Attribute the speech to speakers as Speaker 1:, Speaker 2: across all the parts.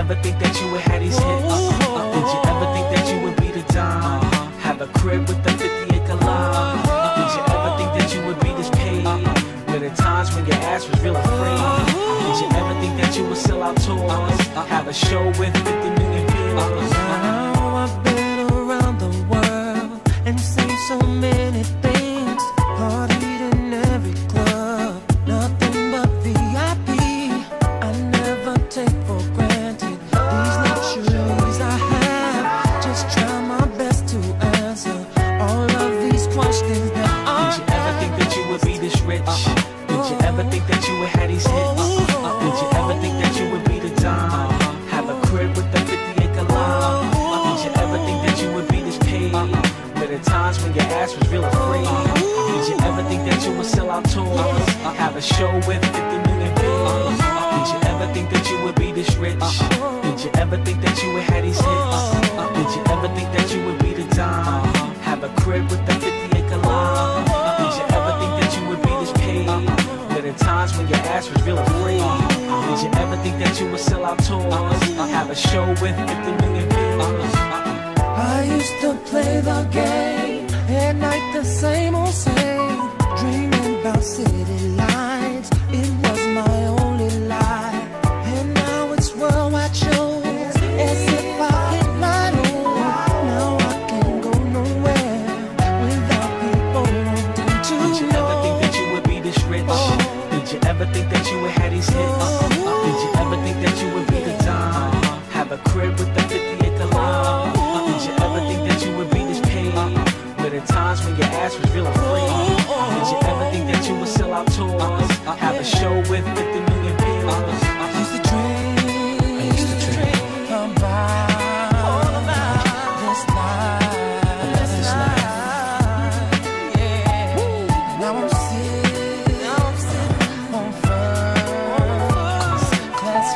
Speaker 1: ever think that you would have these hits? Did you ever think that you would be the dime? Have a crib with a 50-acre lawn? Did you ever think that you would be this paid? Were there times when your ass was real afraid? Did you ever think that you would sell out tours? Have a show with 50 million views?
Speaker 2: Now I've been around the world and seen so many things. Partied in every club, nothing but VIP. I never take for granted these luxuries I have. Just try my best to answer all of these questions that I
Speaker 1: Did you ever think that you would be this rich? Did you ever think that you would have these hits? Did you ever think that you would be the dime? Have a crib with a 50-acre lawn? Did you ever think that you would be this paid? Were there times when your ass was real afraid? Did you ever think that you would sell out tours? Have a show with 50 million views? Did you ever think that you would be this rich? Did you ever think that you would have these hits? Did you ever think that you would be the dime? Have a crib with a 50-acre lawn? Did you ever think that you would be this paid? Were there times when your ass was real afraid? Did you ever think that you would sell out tours? Have a show with 50 million views?
Speaker 2: I used to play the game at night, the same old same. Dreaming about city lights, it was my only life. And now it's worldwide shows, as if I hit my own. Now I can't go nowhere without people wanting to
Speaker 1: Did you ever think that you would be this rich? Did you ever think that you would have these hits? Did you ever think that you would be the dime? Have a crib with a 50-acre lawn? Did you ever think that you would be this paid? Were there times when your ass was real afraid? Did you ever think that you would sell out tours? Have a show with 50 million views?
Speaker 2: I used to dream about this life, yeah. Now I'm sitting on first class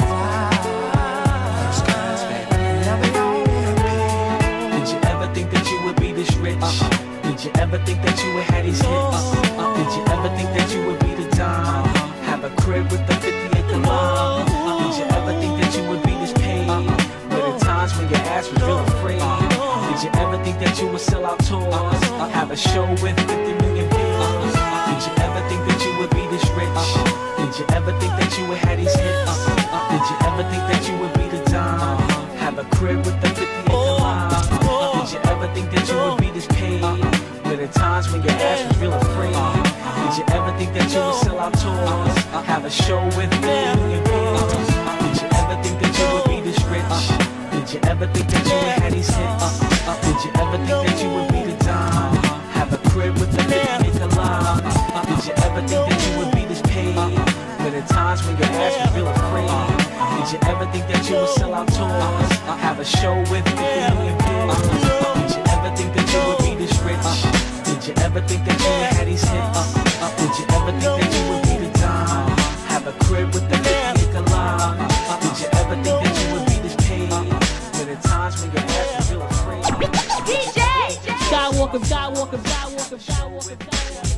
Speaker 2: flights, and I'll be all happy.
Speaker 1: Did you ever think that you would be this rich? Did you ever think that you would have these hits? Did you ever think that you would be the dime? Have a crib with a 50-acre lawn? Did you ever think that you would be this paid? Were there times when your ass was real afraid? Did you ever think that you would sell out tours? Have a show with 50 million views? Did you ever think that you would be this rich? Did you ever think that you would have these hits? Did you ever think that you would be the dime? Have a crib with a 50-acre lawn? Did you ever think that you would be this paid? Were there times when your ass was real afraid? Did you ever think that you would sell out tours? Have a show with 50 million views? Did you ever think that you would be this rich? Did you ever think that you would have these hits? Did you ever think that you would be the dime? Have a crib with a 50-acre lawn? Did you ever think that you would be this paid? Were there times when your ass was real afraid? Did you ever think that you would sell out tours? Have a show with 50 million views? Did you ever think that you would be this rich? Did you ever think that you would have these hits? Did you ever think that you would be the dime? Have a crib with a 50-acre lawn? Did you ever think that you would be this paid? Were there times when your ass was real afraid?
Speaker 3: DJ!
Speaker 4: Skywalker, Skywalker, Skywalker, Skywalker, Skywalker.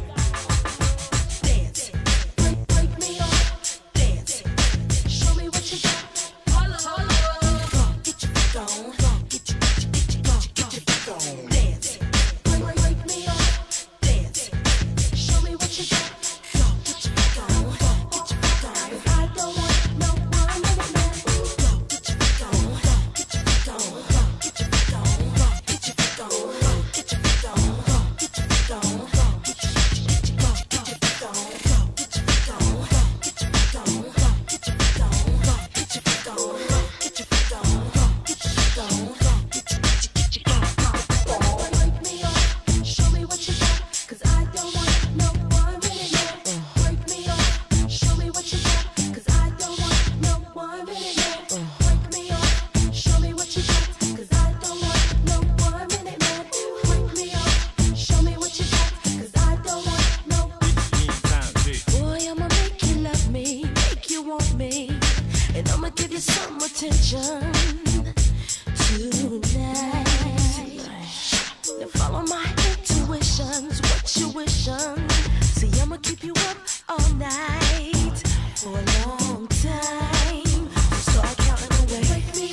Speaker 3: Dance. Break me off. Dance. Show me what you got. Holla, holla. Get your freak on. Get your freak on. Dance. Break me off. Dance. Show me what you got. Get your freak on. Get your freak on. I don't want no one minute man. Get your freak on. Get your freak on. Get your freak on. Get your freak on. Get your freak on. Get your freak on.
Speaker 2: all night for a long time. So start counting away. Wake me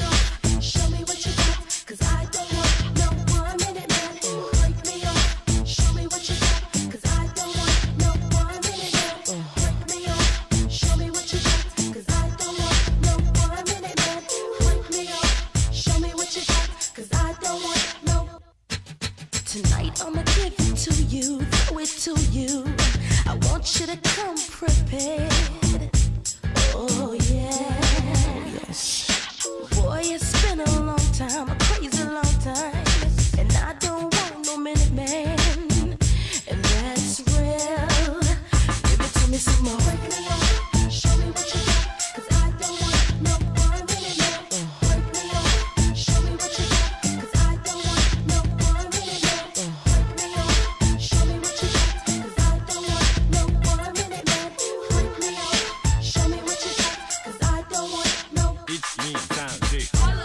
Speaker 3: Should've come prepared. Oh yeah. Boy, it's been a long time, a crazy long time, and I don't want no minute man, and that's real. Give it to me some more. Break me off, show me what you got, 'cause I don't want no one minute man. Break me off, show me what you got, 'cause I don't want no one minute man. Break me off, show me what you got, 'cause I don't want no one minute man. Break me off, show me what you got, 'cause I don't want no.
Speaker 5: It's me time, G.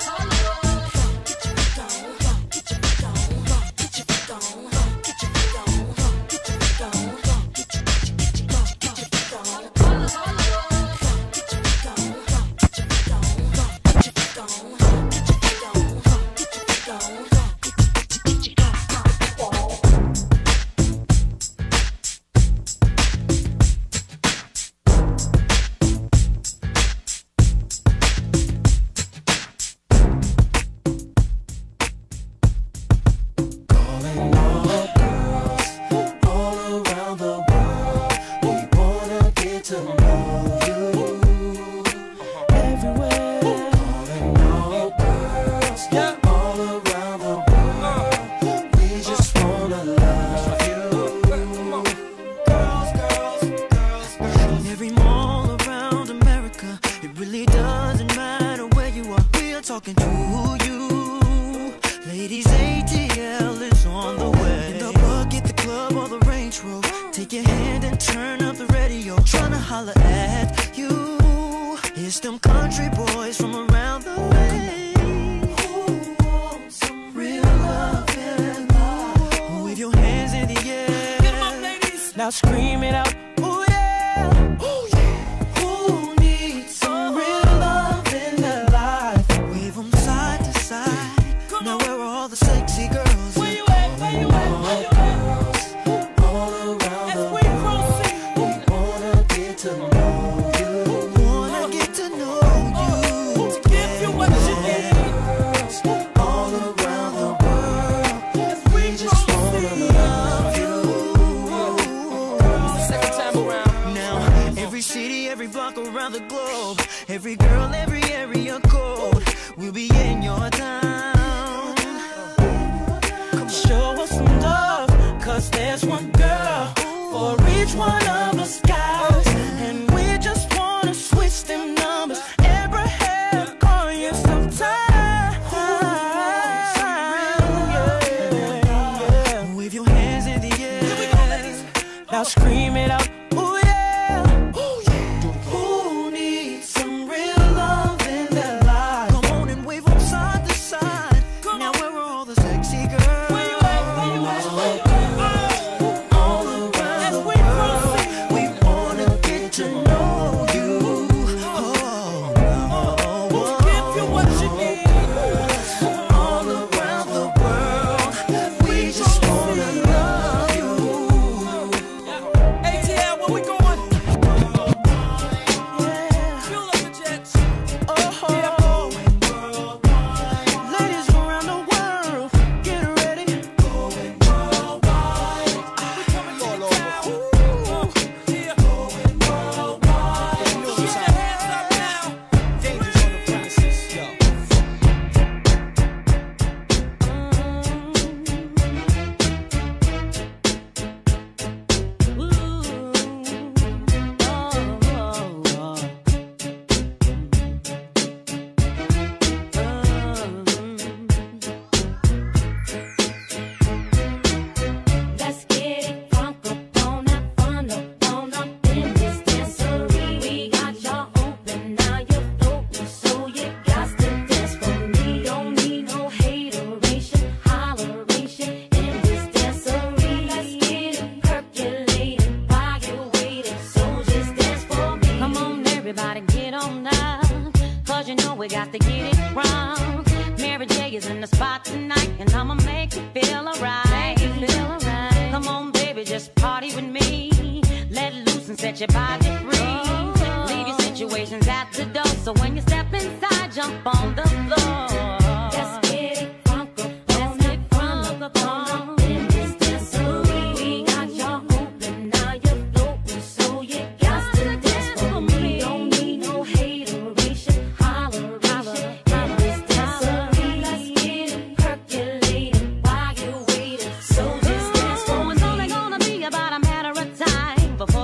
Speaker 2: Talking to you, ladies. ATL is on the way. In the bucket, the club, or the Range Rover. Take your hand and turn up the radio. Tryna holler at you. It's them country boys from around the way. Who wants some real loving? Wave your hands in the air. Get 'em up, ladies. Now scream it out. Ooh yeah. Ooh yeah. Who needs some real love in their life? Side to side. Now where are all the sexy girls? Where you at? Where you at? Where you at? All around the world. We wanna get to know you. Wanna get to know you. To give you what you need. All around the world. We just wanna love you. Second time around. Now every city, every block around the globe, every girl, every area code will be in your town. Come show us some love, 'cause there's one girl for each one of us guys, and we just wanna switch them numbers. Abraham, call you sometime. Yeah. Wave your hands in the air. Here we go, ladies. Now scream it out. Ooh yeah. Ooh yeah. Who needs some real love in their life? Come on and wave them side to side. Now where are all the sexy girls? Where you at? Where you at? All around the world. We wanna get to know you. Give you what you need. All around the world. We just wanna love you. ATL, where we going? Fuel up the jets. Ladies around the world, get ready. Going worldwide. We coming to the town. Yeah. Going worldwide. Get your hands up now. Dangerous on the premises, yo.
Speaker 3: Let's get it crunk up on that fun up in this dancery. We got y'all open, now you're floating, so you got to dance for me. Don't need no hateration, holleration in this dancery. Let's get it percolating while you're waiting, so just dance for me. Come on, everybody, get on up, 'cause you know we got to get it wrong. Mary J is in the spot tonight, and I'ma make you feel alright. Come on, baby, just party with me. Let loose and set your body free. Leave your situations at the door, so when you step inside, jump on the floor. Let's get it crunk up, let's get crunk up in this dancery. We got y'all open, now you're floating, so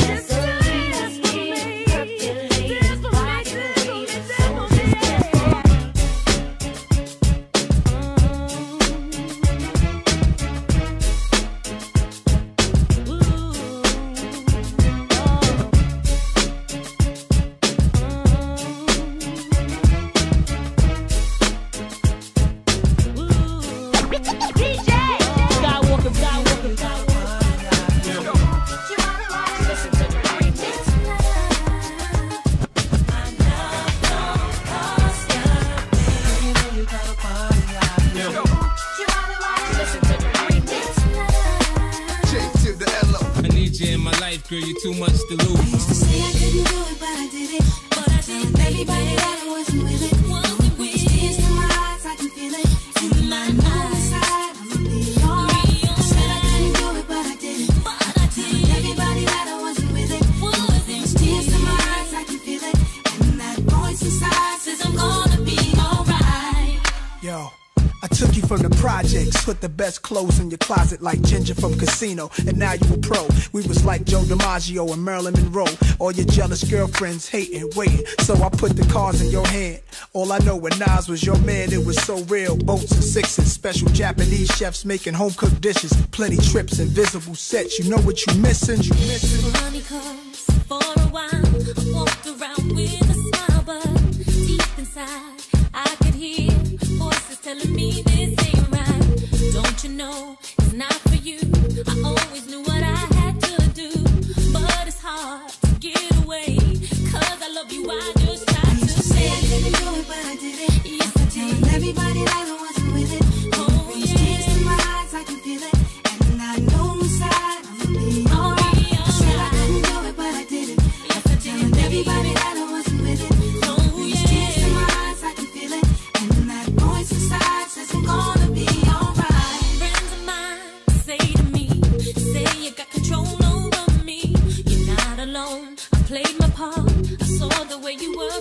Speaker 6: Girl, you too much to lose.
Speaker 3: I used to say I couldn't do it, but I did it. But I did. Everybody that I wasn't with it. Tears in my eyes, I can feel it. In my inside, I'ma be alright. I said I couldn't do it, but I did it. But I did. Everybody that I wasn't with it. Tears in my eyes, I can feel it. And that voice inside says I'm gonna be alright.
Speaker 7: Yo. I took you from the projects, put the best clothes in your closet like Ginger from Casino, and now you a pro. We was like Joe DiMaggio and Marilyn Monroe. All your jealous girlfriends hating, waiting. So I put the cards in your hand. All I know when Nas was your man, it was so real. Boats and sixes, special Japanese chefs making home-cooked dishes. Plenty trips, invisible sets. You know what you missing? You missing?
Speaker 5: Money comes for a while. I walked around with a smile, but deep inside I could hear voices telling me this ain't right. Don't you know it's not for you? I always knew what I had to do, but it's hard to get away. Cause I love you, I just tried to
Speaker 3: say I couldn't do it, but I did it. Yes, I did. Everybody that I wasn't with it.
Speaker 5: Oh, yeah.
Speaker 3: Tears in my eyes, I can feel it. And I know inside I'ma be alright. I said I couldn't do it, but I did it.
Speaker 5: Yes, I did.
Speaker 3: Everybody that I wasn't with it.
Speaker 5: Oh, yeah.
Speaker 3: Tears in my eyes, I can feel it. And that voice inside says I'm gonna be alright.
Speaker 5: Friends of mine say to me, say you got control over me. You're not alone. I played my part. I saw the way you were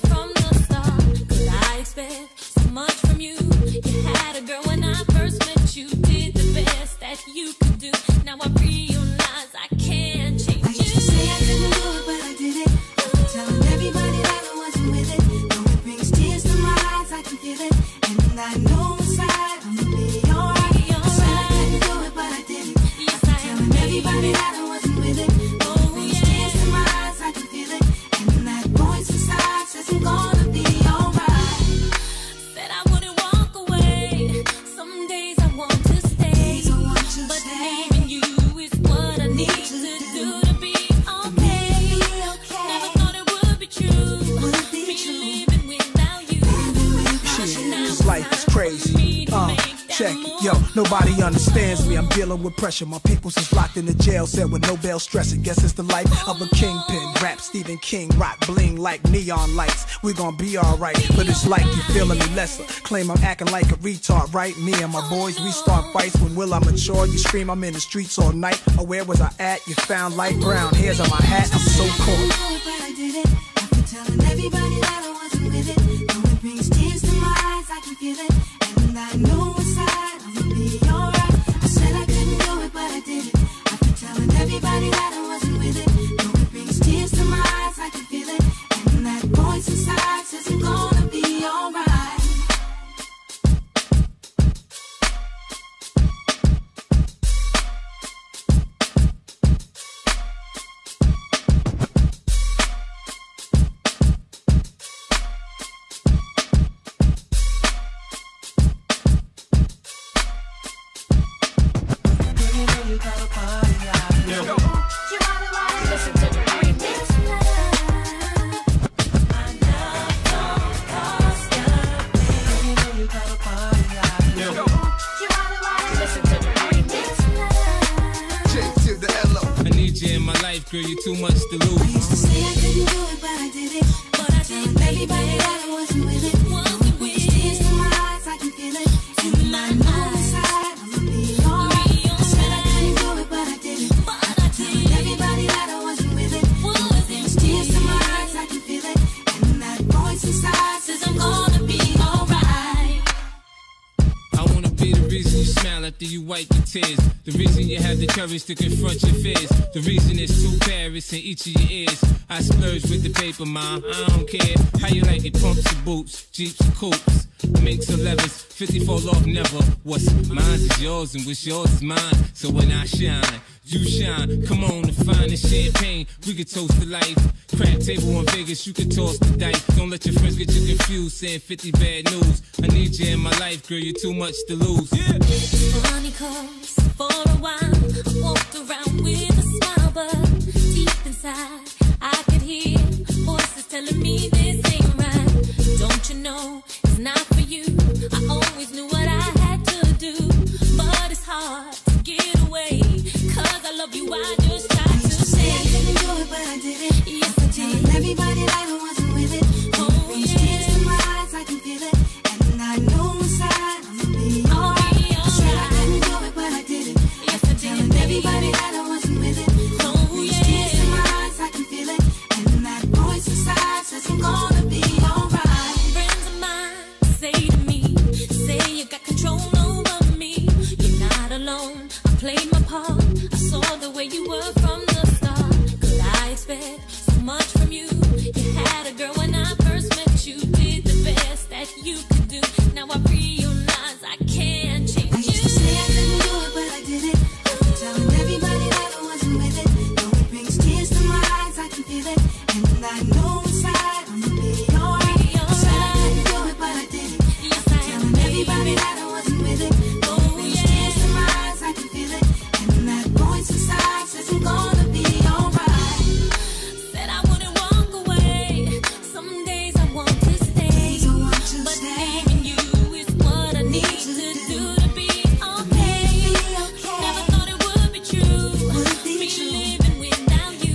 Speaker 7: crazy. Check it, yo, nobody understands me. I'm dealing with pressure. My peoples is locked in the jail cell with no bail stressing. Guess it's the life of a kingpin. Rap Stephen King, rock bling like neon lights. We gon' be alright, but it's like you feeling me lesser. Claim I'm acting like a retard, right? Me and my boys, we start fights. When will I mature? You scream I'm in the streets all night. Or where was I at? You found light brown hairs on my hat. I'm so cold.
Speaker 3: I did it. After telling everybody that I wasn't with it. Though it brings tears to my eyes, I can feel it. And I know inside I'ma be alright. I said I couldn't do it, but I did it. After telling everybody that I wasn't with it. Though it brings tears to my eyes, I can feel it. And that voice inside says I'm gonna be alright.
Speaker 6: Girl, you too much to lose.
Speaker 3: I used to say I couldn't do it, but I did it. But I did everybody that I wasn't with it. With tears in my eyes, I can feel it. And I know inside I'ma be alright. I said I couldn't do it, but I did it. But I did everybody that I wasn't with it. With tears in my eyes, I can feel it. And that voice inside says I'm gonna be alright.
Speaker 6: I wanna be the reason you smile after you wipe your tears. The reason you have the courage to confront your fears. The reason is 2 carats in each of your ears. I splurge with the paper, ma. I don't care how you like it. Pumps or boots, Jeeps or coupes, minks or levers. 50 fall off never. What's mine is yours and what's yours is mine. So when I shine, you shine. Come on and find the champagne. We could toast to life. Crab table in Vegas, you can toss the dice. Don't let your friends get you confused, saying 50 bad news. I need you in my life, girl. You're too much to lose. Yeah.
Speaker 5: Funny cause for a while I walked around with a smile, but deep inside I could hear voices telling me this ain't right. Don't you know it's not for you? I always knew what I had to do, but it's hard to get away. Cause I love you, I just tried to say
Speaker 3: I couldn't do it, but I did it.
Speaker 5: Yes, I did.
Speaker 3: Everybody that I wasn't with it.
Speaker 5: Oh,
Speaker 3: brings tears to my eyes, I can feel it. And I know inside I'ma be alright. I said I couldn't do it, but I did it.
Speaker 5: Yes, I did.
Speaker 3: Everybody that I wasn't with it. Brings tears to my eyes, I can feel it. And that voice inside says I'm gonna be alright.
Speaker 5: Friends of mine say to me, say you got control over me. You're not alone, I played my part. I saw the way you were from the start. Could I expect so much from you? You had a girl when I first met you. Did the best that you could do. Now I realize I can't change
Speaker 3: I used to say I couldn't do it, but I did it. After telling everybody that I wasn't with it. Though it brings tears to my eyes, I can feel it. And I know inside I'ma be alright. I said I couldn't do it, but I did it.
Speaker 5: Yes, I
Speaker 3: Telling everybody that I wasn't with it. Though it brings tears to my eyes, I can feel it. And that voice inside says I'm gonna be alright.
Speaker 5: Said I wouldn't walk away. Some days I want to stay.
Speaker 3: Days I want to
Speaker 5: But
Speaker 3: stay.
Speaker 5: leaving you is what I need to do to be okay. Never thought it would be true. Me living without you.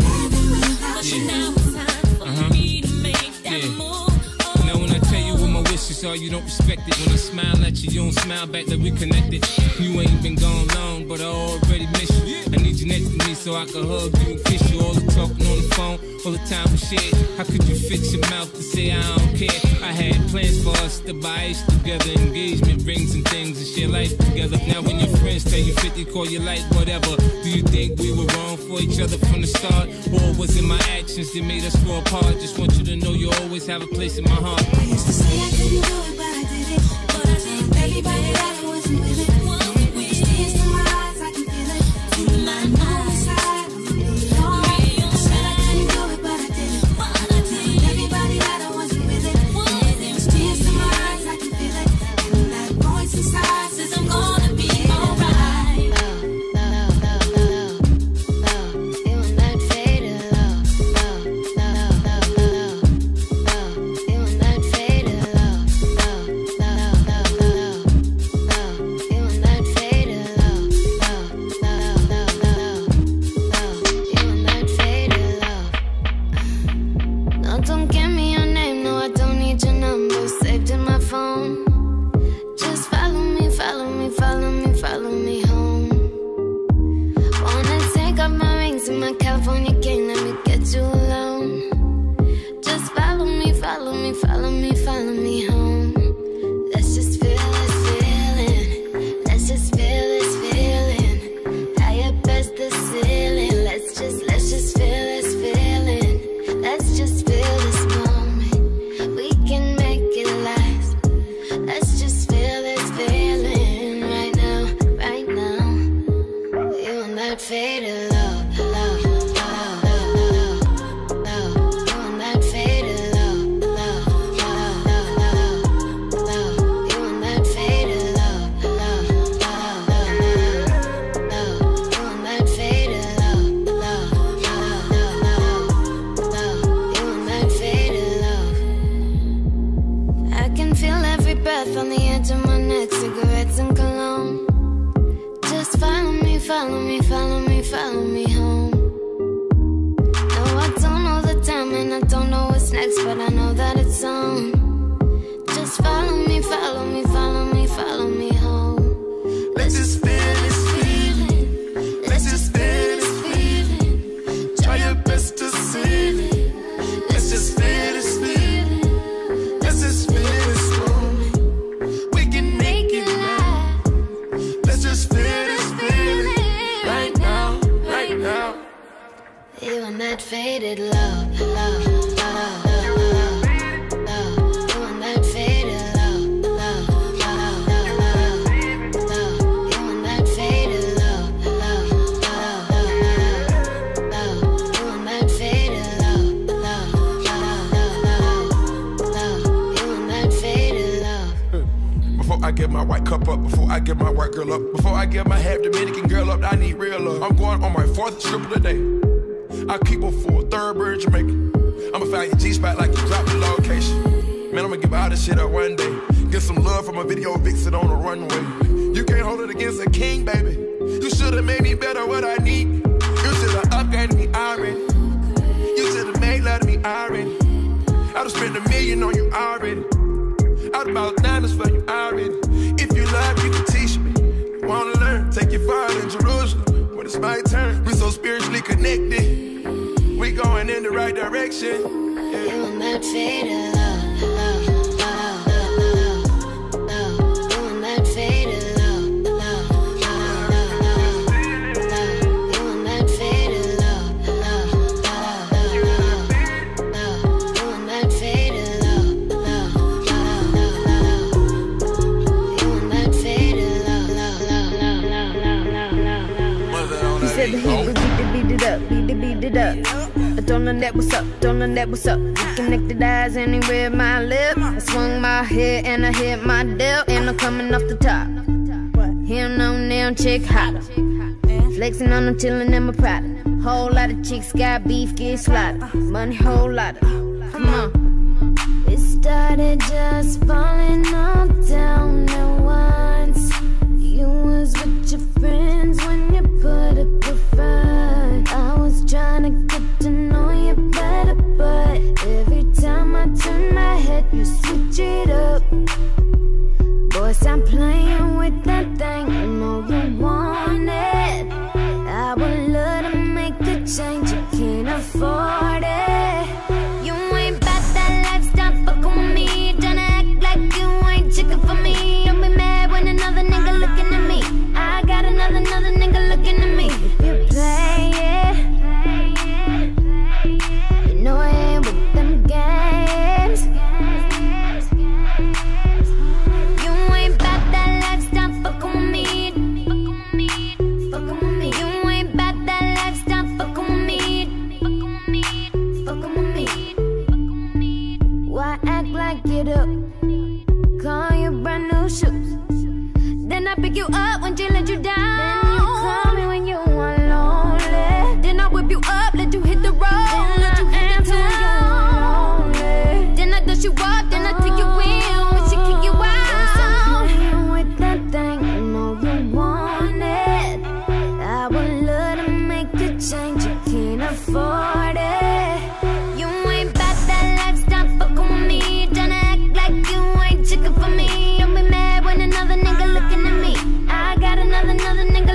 Speaker 5: But now it's time for me to make that move.
Speaker 6: Now when I tell you what my wishes are, you don't respect it. When I smile at you, you don't smile back like we connected. You ain't been gone long, but I already miss you. I need you next to me so I can hug you and kiss you. All the talking on the phone, all the time we shared. How could you fix your mouth to say I don't care? I had plans for us to buy ice together, engagement rings and things, and share life together. Now when your friends tell you 50, call you like whatever. Do you think we were wrong for each other from the start? Or was it my actions that made us grow apart? Just want you to know you always have a place in my heart.
Speaker 3: I used to say I couldn't do it, but I did it.
Speaker 5: But I did.
Speaker 3: Everybody that I wasn't with it. Brings tears to my eyes, I can feel it. And I know inside I'ma be alright. I said I couldn't do it, but I did it. Everybody that I wasn't with it. Brings tears to my eyes, I can feel it. And that voice inside says I'm gonna be alright.
Speaker 5: Feeling that faded love, feeling that faded love, me, follow me, follow me home. Let's just feel this feeling. Let's just feel this feeling. High up as the ceiling. Let's just feel this feeling. Let's just feel this moment. We can make it last. Let's just feel this feeling right now, right now. You and that faded love, love, love, love, love. You and that faded love, love, love, love, love. You and that faded love, love, love, love, love. You and that faded love, love, love, love, love. You and that faded love. I can feel every breath on the edge of my neck, cigarettes and cologne. Just follow me, follow me, follow me, follow me home. No, I don't know the time and I don't know what's next, but I know that it's on. Just follow me, follow me, follow me, follow me home.
Speaker 8: Let's just feel this feeling. Let's just feel this feeling. Try your best to see it. Let's just feel this feeling. Let's just feel this moment. We can make it last. Let's just feel this feeling. Right now, right now.
Speaker 5: You and that faded love, love, love, love, love. You and that faded love, love, love, love, love. You and that faded love, love, love, love, love. You and that faded love, love, love, love, love. You and that faded love.
Speaker 8: Before I get my white cup up, before I get my white girl up, before I get my half Dominican girl up, I need real love. I'm going on my 4th trip of the day. I keep her for a third bird Jamaican. I'ma find your G-spot like you dropped the location. Man, I'ma give all this shit up one day. Get some love from a video vixen on the runway. You can't hold it against a king, baby. You should've made me better what I need. You should've upgraded me already. You should've made love to me already. I'd've spent $1 million on you already. I'd about $9 for you already. If you love, you can teach me. Wanna learn, take you far in Jerusalem. When it's my turn, we so spiritually connected. We going in the right direction.
Speaker 5: You and that faded love, love, love, love, love. You and that faded love, love, love, love, love. You and that faded love, love, love, love, love. You and that faded love, love, love, love. You and that faded love, love, love, love, love, love.
Speaker 9: He said that he would beat it up, beat it up. I don't know that what's up, don't know that what's up. We connected eyes and he read my lip. I swung my head and I hit my dip. And I'm coming off the top. Him on down, chick hotter. Flexing on them, chillin' in my Prada. Whole lot of chicks got beef, get slaughtered. Money, whole lot of. Come on.
Speaker 5: It started just falling all down at once. You was with your friends when you put up your front. I was trying to get to know you better, but every time I turn my head, you switch it up. Boy, stop playing with that thing, you know you want it. I would love to make a change, you can't afford it. You ain't about that lifestyle, fuckin' with me. Tryna act like you ain't chicken for me. Don't be mad when another nigga looking at me. I got another nigga looking at me. You play it, you know I ain't with them games. You ain't about that lifestyle, fuckin' with me. Fuckin' with me. You ain't about that lifestyle, fuckin' with me. Fuckin' with me. Why act like it up? Call you brand new shoes. Then I pick you up when she let you down. Then you call me when you want lonely. Then I whip you up, let you hit the road. Then let you hit the town. Then I dust you up, then I take you in when she kick you out. Stop playing with that thing, you know you want it. I would love to make a change, you can't afford it. You ain't about that lifestyle, fuckin' with me. Tryna act like you ain't chicken for me. Don't be mad when another nigga looking at me. I got another nigga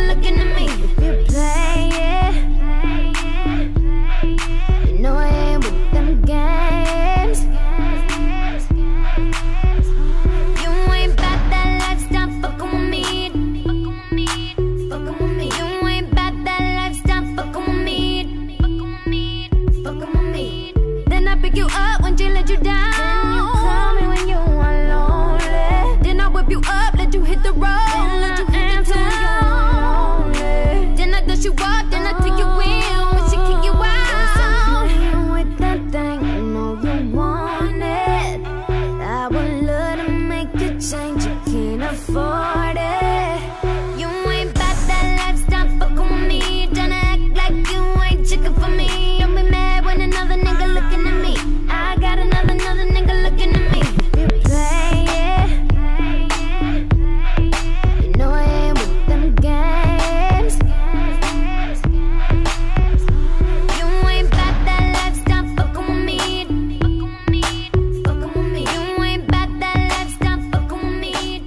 Speaker 9: you down. Then you call me when you are lonely. Then I whip you up, let you hit the road. Then let you hit the town. Then I dust you up, then I take you in. When she kick you out. Playing with that thing, you know you want it. I would love to make a change, you can't afford it. You ain't about that lifestyle, fucking with me. Tryna act like you ain't chicken for me. Don't be mad when another nigga looking at me. I got another nigga looking at me. You play it. You know I ain't with them games. You ain't about that lifestyle, fucking with me. Fucking with me. You ain't about that lifestyle, fucking with me.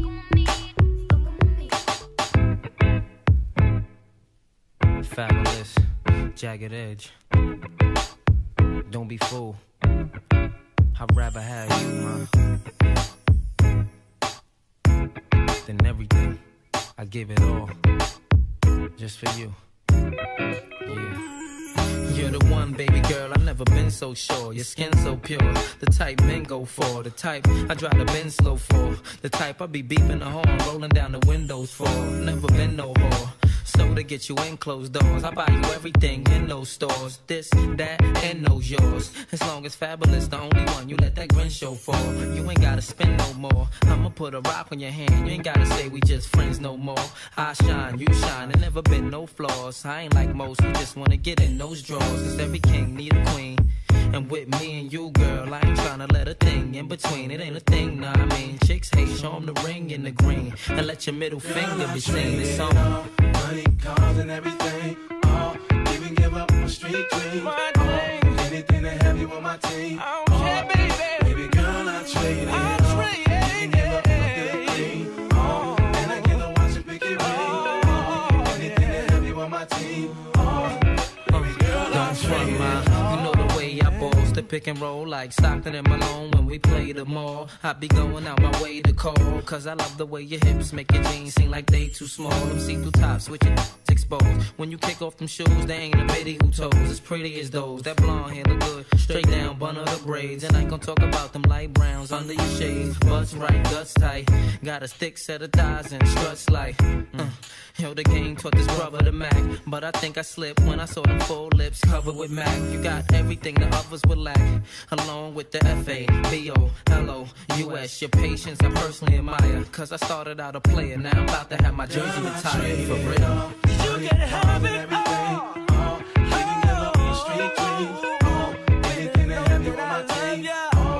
Speaker 10: Fabulous, jagged edge. Don't be fooled. I'd rather have you, than everything. I give it all, just for you. Yeah. You're the one, baby girl, I've never been so sure. Your skin so pure, the type men go for. The type I drive the Benz slow for. The type I be beeping the horn, rolling down the windows for. Never been no whore. So to get you in closed doors, I buy you everything in those stores. This, that, and those yours. As long as Fabulous the only one you let that grin show for. You ain't gotta spend no more. I'ma put a rock on your hand. You ain't gotta say we just friends no more. I shine, you shine, and never been no flaws. I ain't like most who just wanna get in those drawers. Cause every king need a queen. And with me and you, girl, I ain't tryna let a thing in between. It ain't a thing, nah, I mean. Chicks hate, show 'em the ring in the green. And let your middle finger be seen. It's on.
Speaker 11: Money, cars, and everything. Oh, even give up my street dream. Anything to have you on my team. I don't care, baby. Baby girl, I trade it. I'll trade it. Give up my good dream. Oh, and I get to watch it pick it ring. Anything to have you on my team. Baby girl, I trade it.
Speaker 10: You know the way I balls to pick and roll like Stockton and Malone when we play the mall. I be going out my way to call, cause I love the way your hips make your jeans seem like they too small. Them see-through tops with your exposed. When you kick off them shoes, they ain't a pity who toes. As pretty as those, that blonde hair look good. Straight down, bun of the braids. And I ain't gon' talk about them light browns under your shades. Butts right, guts tight. Got a thick set of thighs and struts like Yo, the game taught this brother to Mac. But I think I slipped when I saw them full lips covered with Mac. You got everything the others would lack, along with the F-A-B-O-L-O-U-S. Your patience I personally admire, cause I started out a player. Now I'm about to have my jersey retired, for real.
Speaker 11: You can have it all. Even give up your street dreams. Anything to have you on my team.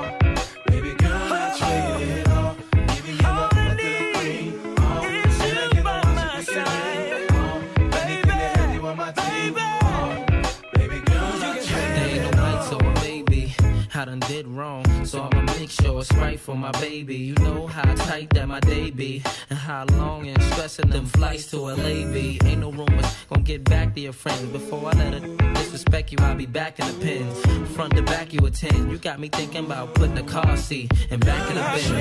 Speaker 11: Baby girl, I trade it all. Even give up my good cream. And I get to watch you pick it ring. Anything to have you on my team. Baby girl, I trade it all.
Speaker 10: There ain't no right, so maybe I done did wrong, so I'ma make sure it's right for my baby. You know how tight that my day be, and how long and stressing them flights to LA be. Ain't no rumors, gon' get back to your friends. Before I let her disrespect you, I'll be back in the pins. Front to back you a 10. You got me thinking about putting the car seat and back in the Benz.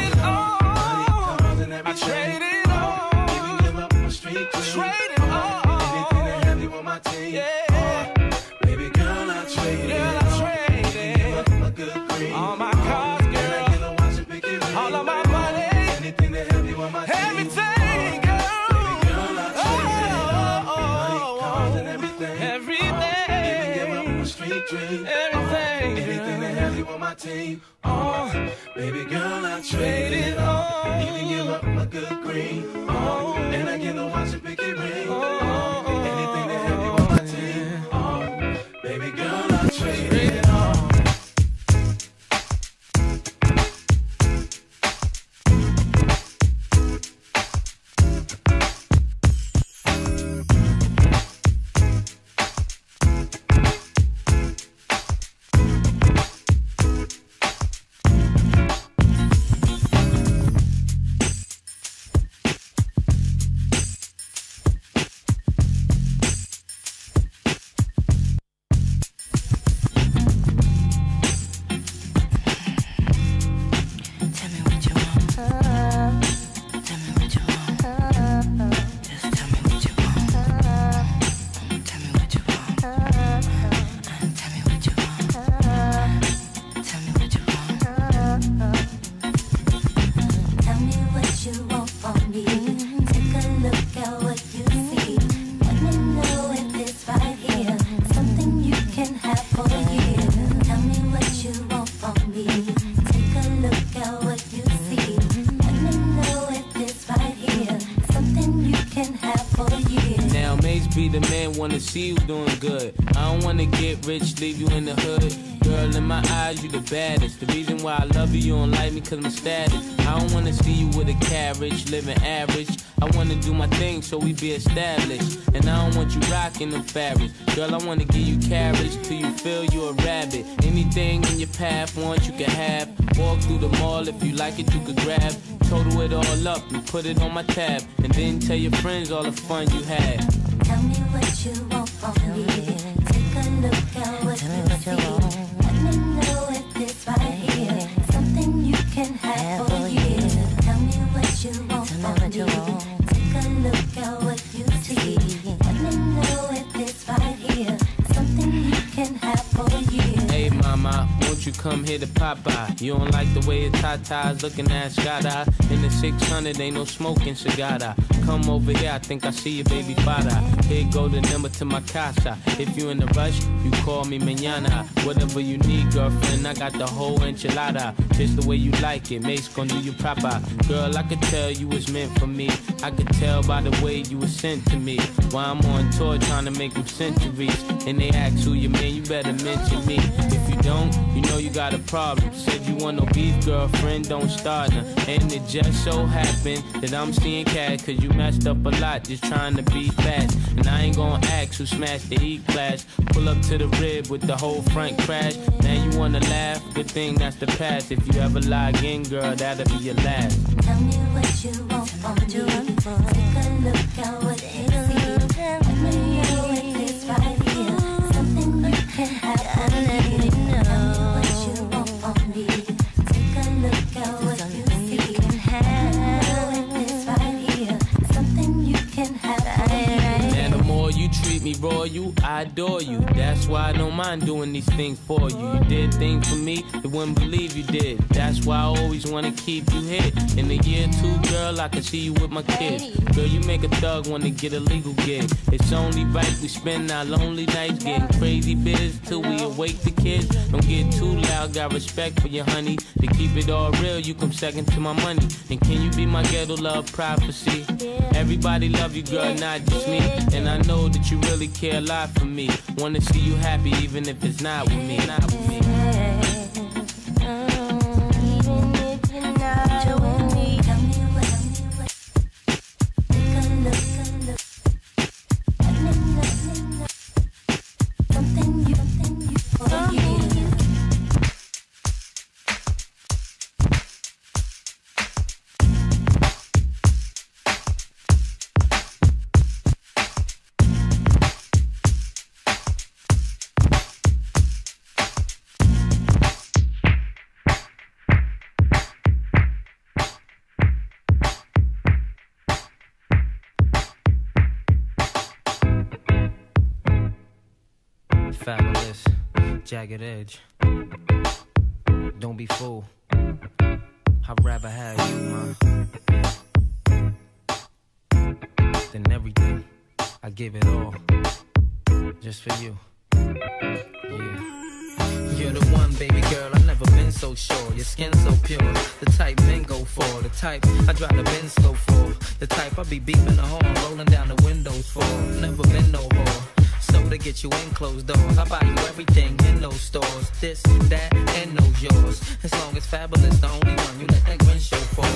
Speaker 11: I trade it all. Even give up my street dreams. Trade it all. Anything to have you on my team. Baby girl, I trade it all. Good green. All my cars, girl. And I get to watch it pick it ring. All of my money. Anything to have you on my team. Everything, girl. Baby girl, I trade it all. Money, cars, and everything. Everything. Even give up my street dream. Everything. Anything to have you on my team. Baby girl, I trade it all. Even give up my good green. And I get to watch it pick it ring. Anything to have you on my team. Baby girl, I trade it all.
Speaker 6: wanna see you doing good. I don't wanna get rich, leave you in the hood. Girl, in my eyes, you the baddest. The reason why I love you, you don't like me cause my status. I don't wanna see you with a carriage, living average. I wanna do my thing so we be established. And I don't want you rocking them fabrics. Girl, I wanna give you carriage till you feel you a rabbit. Anything in your path, want you can have. Walk through the mall, if you like it, you could grab. Total it all up and put it on my tab. And then tell your friends all the fun you had.
Speaker 5: Tell me what you want from me. Take a look at what you see. Let me know if it's right here. Something you can have for you. Tell me what you want from me. Take a look at what you see. Let me know if it's right here. Something you can have for you.
Speaker 6: Hey mama, won't you come here to Popeye? You don't like the way your tatas looking at Skada. In the 600, ain't no smoking cigar. Come over here, I think I see your baby father. Here go the number to my casa. If you in a rush, you call me mañana. Whatever you need, girlfriend, I got the whole enchilada. Just the way you like it, mate's gonna do you proper. Girl, I could tell you was meant for me. I could tell by the way you were sent to me. While I'm on tour trying to make them centuries. And they ask who you man, you better mention me. If you don't, you know you got a problem. Said you want no beef, girlfriend, don't start now. And it just so happened that I'm seeing cash, cause you messed up a lot just trying to be fast. And I ain't gonna ask who smashed the E-class. Pull up to the rib with the whole front crash. Now you wanna laugh, good thing that's the past. If you ever lie again, girl, that'll be your last.
Speaker 5: Tell me what you want from me. Take a look at what you see. Let me know if it's right here. Something you can have for me. Tell me what you want from me. Take a look at what you see. Let me know if it's right here. Something you can have for me.
Speaker 6: Now the more you treat me royal, I adore you. That's why I don't mind doing these things for you. You did things for me, they wouldn't believe you did. That's why I always wanna keep you hid. In a year or two, girl, I can see you with my kids. Girl, you make a thug wanna get a legal gig. It's only right we spend our lonely nights getting crazy biz till we awake the kids. Don't get too loud, got respect for your honey. To keep it all real, you come second to my money. And can you be my ghetto love prophecy? Everybody love you, girl, not just me. And I know that you really care a lot for me. Wanna see you happy even if it's not with me. Not with me.
Speaker 10: Fabulous, jagged edge. Don't be fooled. I'd rather have you, than everything. I give it all, just for you. Yeah. You're the one, baby girl, I've never been so sure. Your skin's so pure, the type men go for. The type I drive the Benz slow for. The type I be beeping the horn, rolling down the windows for. Never been no whore. So to get you in closed doors, I buy you everything in those stores. This, that, and those yours. As long as Fabulous the only one, you let that grin show fall.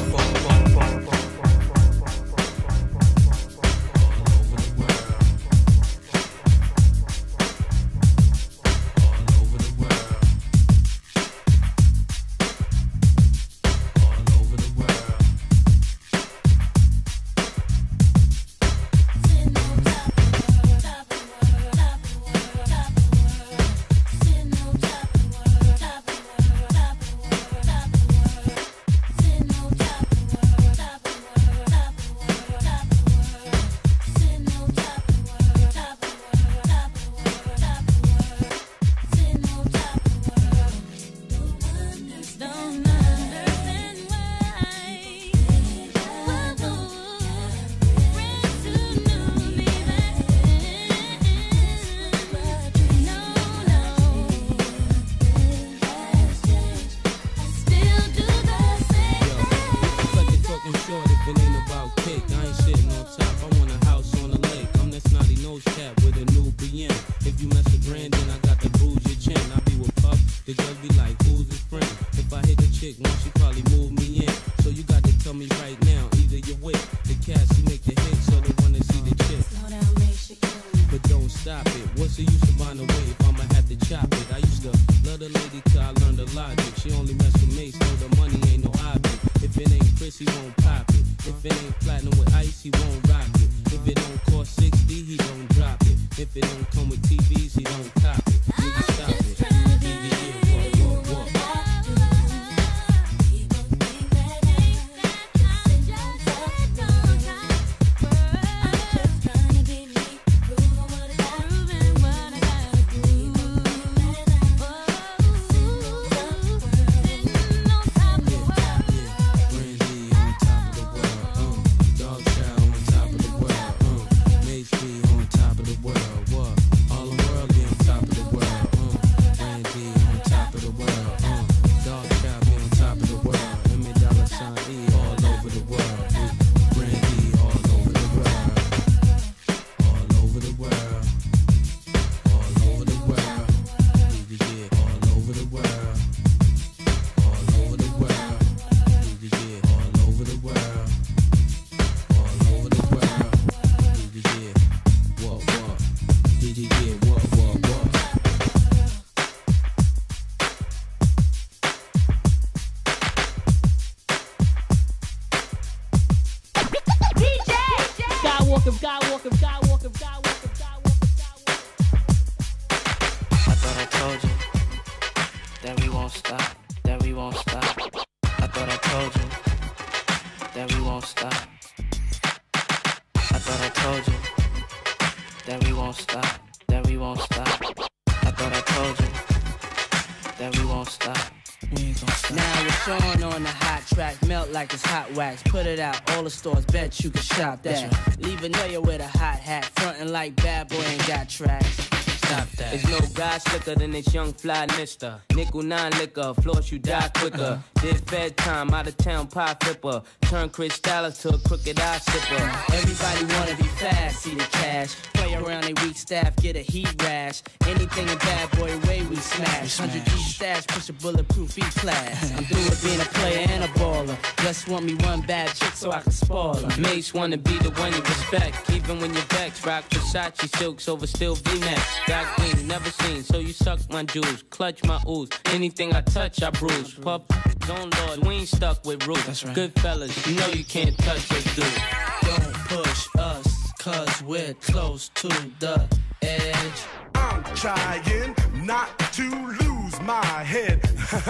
Speaker 6: the chick once she probably moved me in. So you got to tell me right now, either you're with the cats who make the hits or the one that see the chick.
Speaker 3: Slow down, make shit
Speaker 6: But don't stop it. What's the use of buying away if I'ma have to chop it? I used to love the lady till I learned the logic. She only mess with me, so the money ain't no object. If it ain't Chris, he won't pop it. If it ain't platinum with ice, he won't rock it. If it don't cost 60, he don't drop it. If it don't come with TVs, he don't cop it. Nigga, stop it.
Speaker 12: Like it's hot wax, put it out, all the stores, bet you can shop that. Right. Leave a nigga with a hot hat, frontin' like bad boy ain't got tracks. Stop that.
Speaker 13: There's no guy slicker than this young fly mister. Nickel 9 liquor, floss you die quicker. Did fed time, out of town pie flipper. Turn Chris Dallas to a crooked eye sipper.
Speaker 12: Everybody wanna be fast, see the cash. Play around they weak staff, get a heat rash. Anything in bad boy way we smash. 100 G stash, push a bulletproof E-class. I'm through with being a player and a baller. Just want me one bad chick so I can spoil her.
Speaker 13: Mace wanna be the one you respect. Even when you're vexed, rock Versace silks over still V-neck. Got clean, never seen, so you suck my jewels. Clutch my ooze, anything I touch I bruise. Pup, don't lord, we ain't stuck with rules. That's right. Good fellas, you know you can't touch us, dude.
Speaker 12: Don't push us, cause we're close to the edge.
Speaker 14: I'm trying not to lose my head.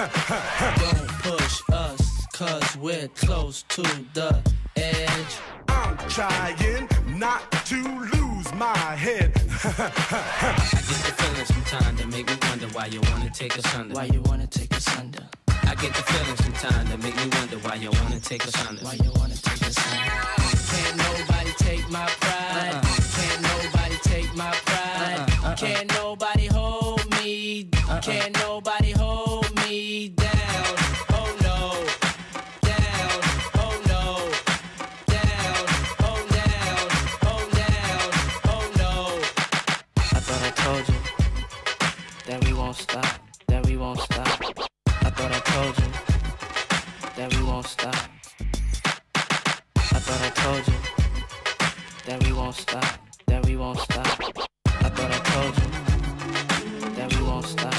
Speaker 12: Don't push us, cause we're close to the edge.
Speaker 14: I'm trying not to lose my head.
Speaker 13: I get the feeling sometimes that make me wonder why you wanna take us under.
Speaker 12: Why you wanna take us under?
Speaker 13: I get the feeling sometimes that make me wonder why you wanna take us under.
Speaker 12: Why you wanna take us under? Can't nobody take my pride. Can't nobody take my pride. Can't nobody hold me. Can't nobody hold me down. Oh no. Down. Oh no. Down. Oh down. Oh down. Oh no.
Speaker 10: I thought I told you that we won't stop. That we won't stop. I thought I told you that we won't stop. I thought I told you that we won't stop. That we won't stop. I thought I told you that we won't stop.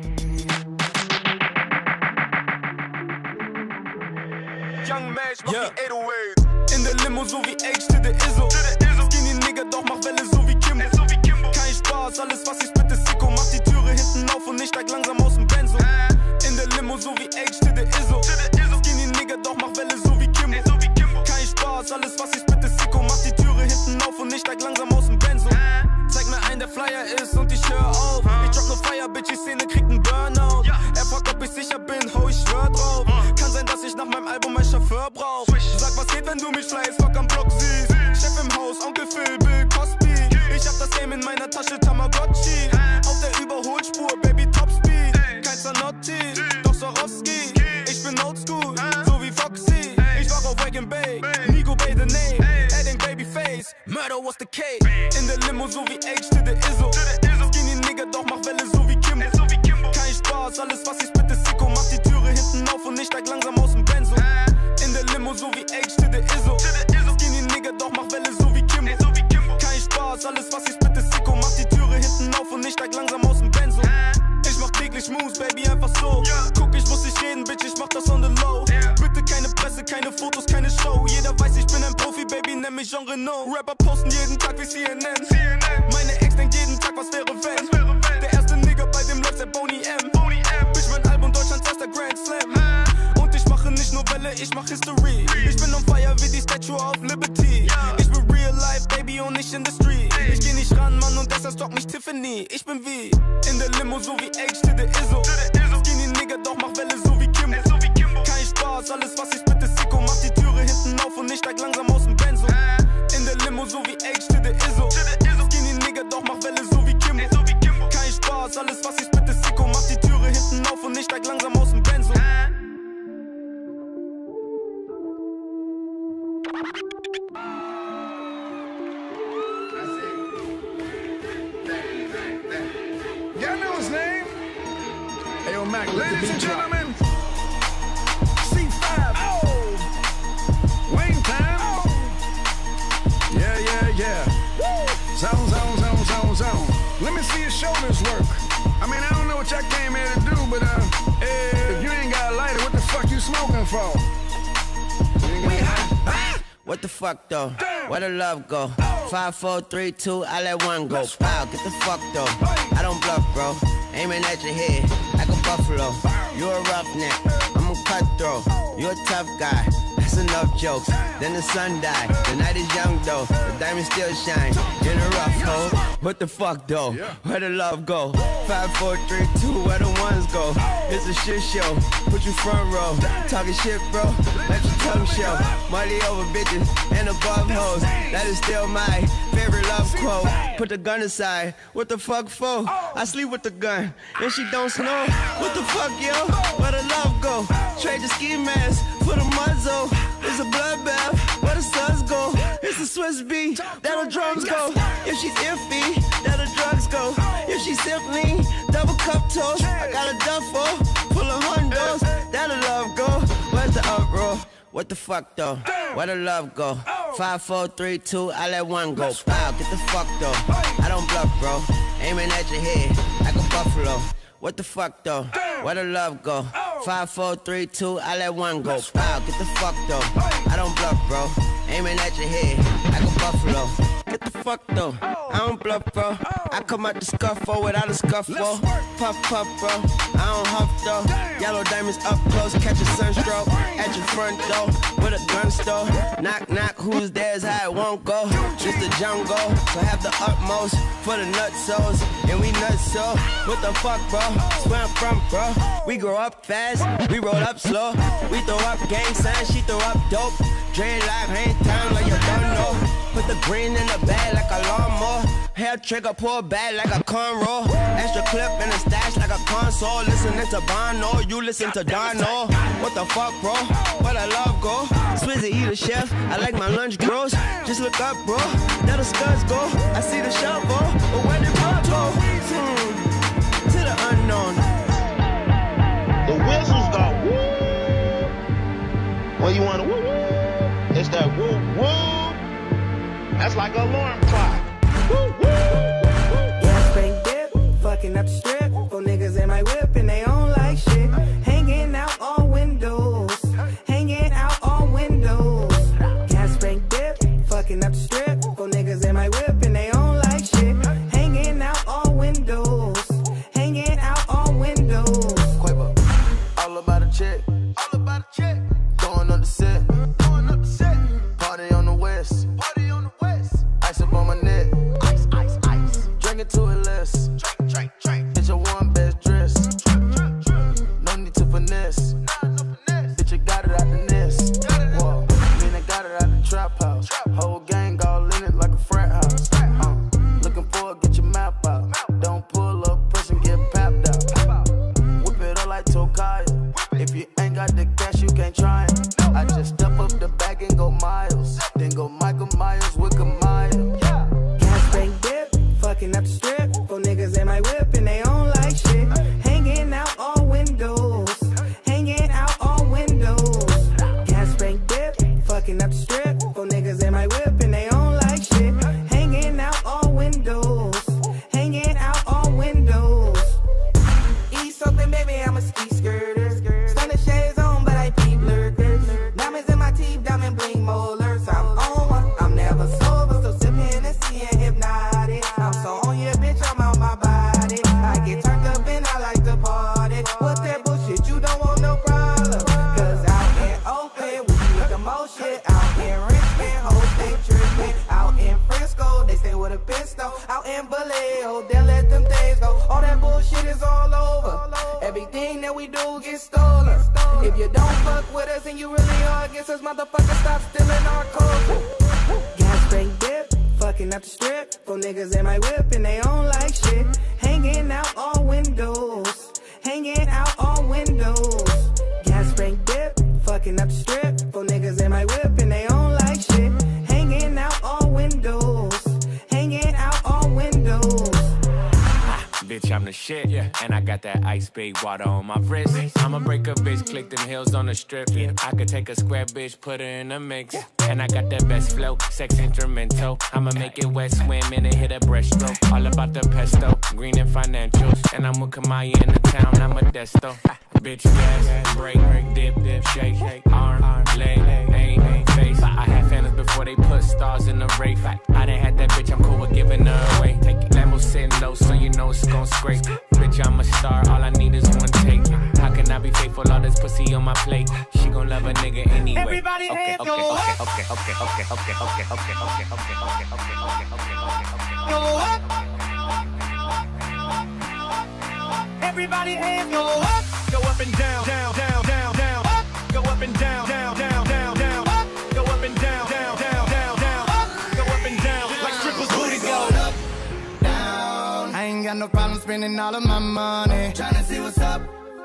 Speaker 14: Young Mash, mach die 808. In der Limo so wie H to the Izzo. Skinny Nigga, doch mach Welle so wie Kimbo. Kein Spaß, alles was ich bitte Sicko. Mach die Türe hinten auf und ich steig langsam aus dem Benzo. In der Limo so wie H to the Izzo. Skinny Nigga, doch mach Welle so wie Kimbo. Kein Spaß, alles was ich bitte Sicko. Mach die Türe hinten auf und ich steig langsam aus dem Benzo. Zeig mir ein, der Flyer ist und ich hör auf. Ich drop nur Fire, Bitch, die Szene kriegt einen Burnout. Er fragt, ob ich sicher bin, ho, ich schwör drauf. Kann sein, dass ich nach meinem Album einen Chauffeur brauch. Sag, was geht, wenn du mich fleiß, fuck am Block siehst. Chef im Haus, Onkel Phil, Bill Cosby. Ich hab das Game in meiner Tasche, Tamagotchi. Auf der Überholspur, Baby Topspeed. Kein Zanotti, doch Swarovski. Ich bin oldschool, so wie Foxy. Ich war auf Wake and Bake, Nico Bay the name. Adding Babyface, Murder was the case. In der Limo so wie H to the Izzo. Skinny Nigga, doch mach Welle so wie Kimbo. Kein Spaß, alles was ich bitte Sicko. Mach die Türe hinten auf und ich nicht Genre No. Rapper posten jeden Tag wie CNN. Meine Ex denkt jeden Tag, was wäre wenn. Der erste Nigger, bei dem läuft der Boney M. Bitch, mein Album Deutschlands erster Grand Slam. Und ich mache nicht nur Welle, ich mach History. Ich bin on fire wie die Statue of Liberty. Ich bin real life, baby, und nicht in the street. Ich geh nicht ran, Mann, und deshalb stalkt mich Tiffany. Ich bin wie in der Limo, so wie H to the Izzo. Skinny Nigger, doch mach Welle, so wie Kimbo. Kein Spaß, alles was ich bitte Sicko. Mach die Türe hinten auf und ich steig langsam aus dem Benzo. In der Limo, so wie H to the Izzo. Skinny Nigger, doch mach Welle, so wie Kimbo. Kein Spaß, alles was ich bitte Sicko. Mach die Türe hinten auf und ich steig langsam aus dem Benzo.
Speaker 7: Y'all know his name? Ayo, Mac, ladies and gentlemen, C5. Oh, Wayne time. Oh. Yeah. Zone. Let me see your shoulders work. I mean, I don't know what y'all came here to do, but if you ain't got a lighter, what the fuck you smoking for?
Speaker 15: What the fuck though? Where the love go? 5, 4, 3, 2, I let one go. Wow, get the fuck though. I don't bluff, bro. Aiming at your head like a buffalo. You a roughneck, I'm a cutthroat. You a tough guy. That's enough jokes. Then the sun died. The night is young though. The diamonds still shine. In a rough hole. What the fuck though? Where the love go? 5, 4, 3, 2, where the ones go? It's a shit show. Put you front row. Talking shit, bro. Let your tongue show. Money over bitches and above hoes. That is still my favorite love quote. Put the gun aside. What the fuck for? I sleep with the gun. And she don't snow. What the fuck, yo? Where the love go? Trade the ski mask for the muzzle. It's a bloodbath. Where the suns go? It's a Swiss beat. That the drums go. If she's iffy, that the drugs go. If she's simply double cup toast, I got a duffel full of hundos. That the love go. Where's the uproar? What the fuck though? Where the love go? 5, 4, 3, 2, I let one go. Wow, get the fuck though. I don't bluff, bro. Aiming at your head like a buffalo. What the fuck though? Where the love go? 5, 4, 3, 2, I let one go. Wow, get the fuck though. I don't bluff, bro. Aiming at your head like a buffalo. Get the fuck though. I don't bluff, bro. I come out the scuffle without a scuffle. Puff, puff, bro. I don't huff though. Yellow diamonds up close, catch a sunstroke at your front door with a gun store. Knock, knock, who's there's how it won't go. It's the jungle, so have the utmost for the nutsos, and we nuts so. What the fuck, bro? That's where I'm from, bro. We grow up fast, we roll up slow. We throw up gang signs, she throw up dope. Dreadlock, hang time like you don't know. Put the green in the bag like a lawnmower. Hair trigger, pull back like a cornrow. Extra clip in the stash like a console. Listening to Bono, you listen to Dono. What the fuck, bro? Where the love go? Swizzy eat a chef, I like my lunch gross. Just look up, bro, now the scuds go. I see the shovel, but where did blood go? To the unknown.
Speaker 16: The whistles go woo. Well, you want to woo woo? It's that woo woo. That's like an alarm clock. Woo woo.
Speaker 17: Gas bank dip, fucking up the strip. For niggas in my whip and they don't like shit. Hanging out all windows. Hanging out all windows. Gas bank dip, fucking up the strip. For niggas in my whip and they don't like shit. Hanging out all windows. Hanging out all windows.
Speaker 14: Quavo. All about a chick. All about a chick. Going up the set. Going up the set. Party on the west. Party on the west. Ice up on my neck. Ice, ice, ice. Drink it to it less. Drink, drink, drink. It's your one best dress. Drink, drink, drink. No need to finesse. Nah, no finesse. Bitch, you got it out the nest. Whoa. Mean I got it out the trap house. Whole gang all in it like a frat house. Looking for it, get your map out. Don't pull up, push and get papped out. Whip it up like Tokaya. If you ain't got the cash, you can't try it. I just step up the bag and go miles. Then go Michael Myers with Kamaya.
Speaker 17: Gas bank dip, fucking up the strip. For niggas in my whip and they don't like shit. Hanging out all windows. Hanging out all windows. Gas bank dip, fucking up the strip. For niggas in my whip and they don't like shit. Hanging out all windows. Hanging out all windows. Eat something, baby, I'm a ski skirter. Stunner shades on, but I peep lurkers. Diamonds in my teeth, and Vallejo, then let them things go. All that bullshit is all over. Everything that we do gets stolen. If you don't fuck with us and you really are against us, motherfucker, stop stealing our culture. Gas bank dip, fucking up the strip. For niggas in my whip and they don't like shit. Hanging out all windows. Hanging out all windows. Gas bank dip, fucking up the strip. For niggas in my whip and they don't like shit. Hanging out all windows. Hanging out all windows.
Speaker 18: Bitch, I'm the shit, yeah. And I got that ice big water on my wrist. I'ma break a bitch, click them heels on the strip. Yeah. I could take a square bitch, put her in a mix. And I got that best flow, sex instrumental. I'ma make it wet, swim in and hit a breaststroke. All about the pesto, green and financials. And I'm with Kamaya in the town, I'm a desto. Bitch, gas, break, dip, shake, arm, leg, aim, face. I had fans before they put stars in the race. I done had that bitch, I'm cool with giving her away. Lambo sitting low, so you know it's gon' scrape. Bitch, I'm a star, all I need is one take. How can I be faithful, all this pussy on my plate? She gon' love a nigga anyway.
Speaker 3: Everybody hands go up. Go up. Everybody hands go up.
Speaker 14: Go up and down, down, down, down, down. Up. Go up and down, down, down, down, down. Up. Go up and down, down, down, down, down. Up. Go up and down, like strippers booty go up, down.
Speaker 19: I ain't got no problem spending all of my money.
Speaker 3: Tryna see what's up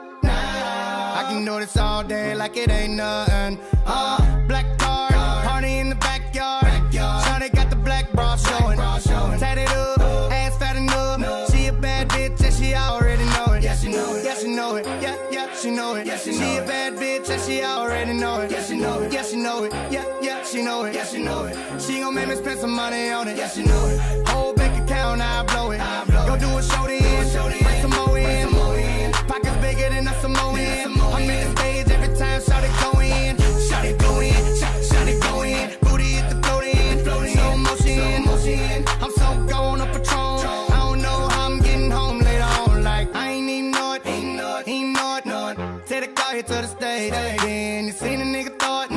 Speaker 3: now.
Speaker 19: I can do this all day like it ain't nothing. Black card, party in the backyard. Shawty got the black bra showing. Tatted up, ass fat enough. She a bad bitch and she already know it.
Speaker 3: Yeah, she know it.
Speaker 19: Yeah, she know it. Yeah, yeah, she know it.
Speaker 3: Yeah, she
Speaker 19: She a bad bitch and she already know it.
Speaker 3: Yeah, she know it.
Speaker 19: Yeah, she know it. Yeah, yeah, she know it.
Speaker 3: Yeah, she know it.
Speaker 19: She gon' make me spend some money on it.
Speaker 3: Yeah, she know it.
Speaker 19: Whole bank account, I blow it. Go do a show then. Bring some more in. Pockets bigger than a Samoan. I'm in the stage every time, shout it go in.
Speaker 3: Shout it go in. Shout it go in.
Speaker 19: Booty hit the float in. Slow motion. I'm so gone on Patron. I don't know how I'm getting home later on. Like, I ain't even know it. Ain't know it. Take the car here to the stage. Then you seen a nigga thought.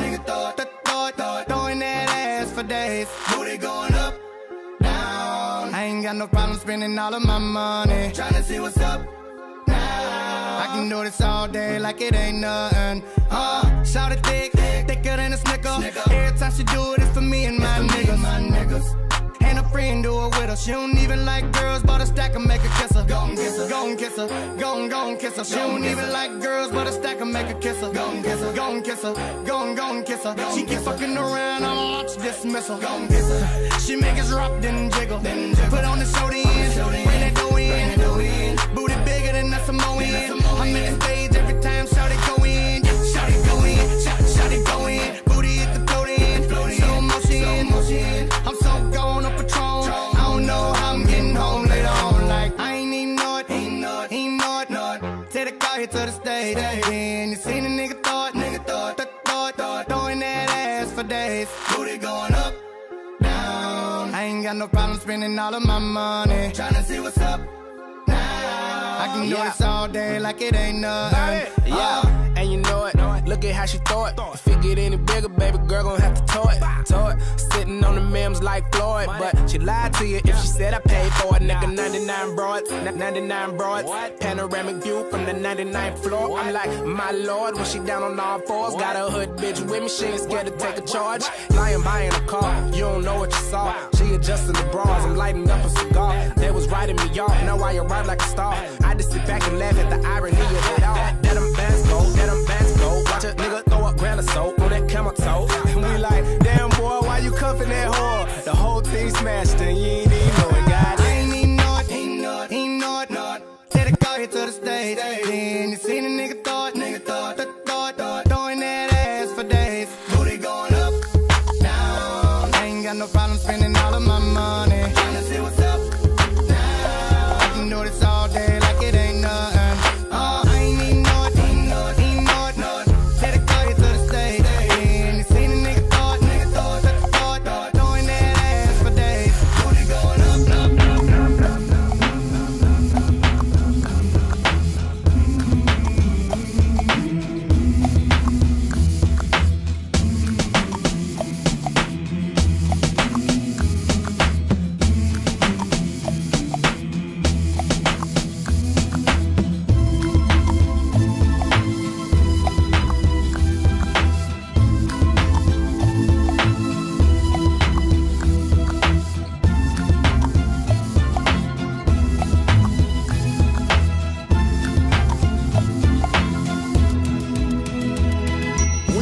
Speaker 19: Throwing that ass for days.
Speaker 3: Booty going up, down.
Speaker 19: I ain't got no problem spending all of my money.
Speaker 3: Tryna see what's up now.
Speaker 19: I can do this all day like it ain't nothing. Shout it thicker than a snicker. Every time she do it, it's for me and my niggas. And a friend do it with her. She don't even like girls, but a stack and make her kiss her. Gon' kiss her. Gon' kiss her. Gon' kiss her. She don't even like girls, but a stack and make her kiss her. Gon' kiss her. Gon' kiss her. Gon' kiss her. She keep fucking around, I'ma launch dismissal.
Speaker 3: Gon' kiss her.
Speaker 19: She make us rock, then jiggle. Put on the show then. Bring that dough in. Booty bigger than a Samoan. I'm in the stage every time, shout it go in.
Speaker 3: Shout it go in. Shout it go in.
Speaker 19: Booty hit the float in. Slow motion. I'm so gone on Patron. I don't know how I'm getting home later on. Like, I ain't even know it. Ain't know it. Take the car here to the stage. Then you seen a nigga thought. Throwing that ass for days.
Speaker 3: Booty going up, down.
Speaker 19: I ain't got no problem spending all of my money.
Speaker 3: Tryna see what's up now.
Speaker 19: I can do this all day like it ain't nothing.
Speaker 10: Yeah, and you know it. Look at how she throw it. If it get any bigger, baby girl gon' have to tow it. Sitting on the Mims like Floyd, but she lied to you if she said I paid for it. Nigga, 99 broads, 99 broads. Panoramic view from the 99th floor. I'm like, my lord, when she down on all fours. Got a hood bitch with me, she ain't scared to take a charge. Lying buying a car, you don't know what you saw. She adjusting the bras, I'm lighting up a cigar. They was writing me off, now I arrive like a star. I just sit back and laugh at the irony of it all. That them bands go. Watch a nigga throw a grand or so on that camel toe. And we like, damn boy, why you cuffing that whore? The whole thing smashed and you ain't even know it, God.
Speaker 19: I ain't even know it. Take the car here to the stage. Then you seen a nigga thought. Throwing that ass for days.
Speaker 3: Booty going up, down.
Speaker 19: I ain't got no problem spending all of my money.
Speaker 3: Tryna see what's up now.
Speaker 19: I can do this all day like it ain't nothing. I ain't even know it. Take the car here to the stage. Then you seen a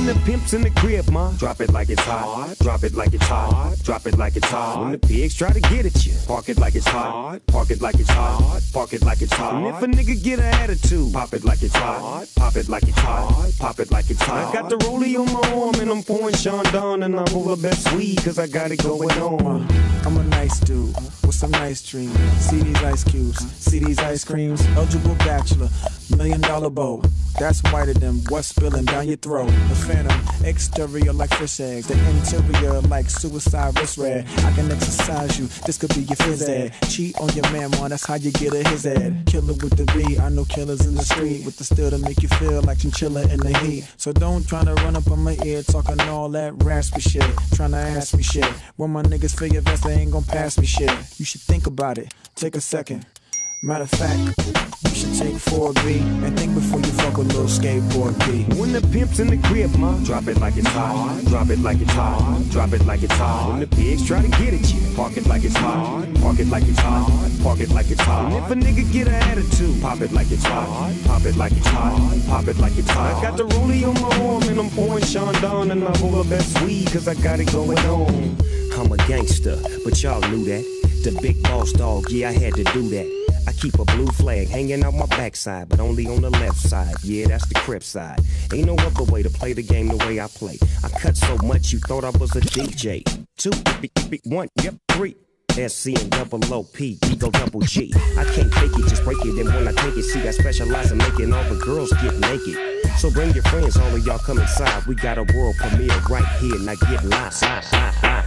Speaker 20: When the pimp's in the crib, ma, drop it like it's hot. Drop it like it's hot. Drop it like it's hot. When the pigs try to get at you, park it like it's hot. Park it like it's hot. Park it like it's hot. And if a nigga get an attitude, pop it like it's hot. Pop it like it's hot. Pop it like it's hot. I got the rollie on my arm and I'm pouring Sean Don and I roll the best weed cause I got it going on.
Speaker 7: I'm a nice dude with some nice dreams. See these ice cubes, see these ice creams. Eligible bachelor, $1 million bow. That's whiter than what's spilling down your throat. The phantom, exterior like fish eggs. The interior like suicide wrist red. I can exercise you, this could be your phys ed. Cheat on your man, man, that's how you get a his ed. Killer with the B, I know killers in the street with the steel to make you feel like chinchilla in the heat. So don't try to run up on my ear talking all that raspy shit. Trying to ask me shit. When my niggas feel your vest, they ain't gon' pass me shit. You should think about it, take a second. Matter of fact, you should take 4B and think before you fuck a little skateboard B.
Speaker 20: When the pimp's in the crib, ma, drop it like it's hot. Drop it like it's hot. Drop it like it's hot. When the pigs try to get at you, park it like it's hot. Park it like it's hot. Park it like it's hot. And if a nigga get an attitude, pop it like it's hot. Pop it like it's hot. Pop it like it's hot. I got the rollie on my arm and I'm pouring Sean Don and I roll the best weed cause I got it going on.
Speaker 21: I'm a gangster, but y'all knew that. The big boss dog, yeah, I had to do that. I keep a blue flag hanging out my backside, but only on the left side. Yeah, that's the Crip side. Ain't no other way to play the game the way I play. I cut so much you thought I was a DJ. 2, 1, yep, 3. SC and double OP, Ego double G. I can't fake it, just break it. And when I take it, see, I specialize in making all the girls get naked. So bring your friends, all of y'all come inside. We got a world premiere right here, now get live.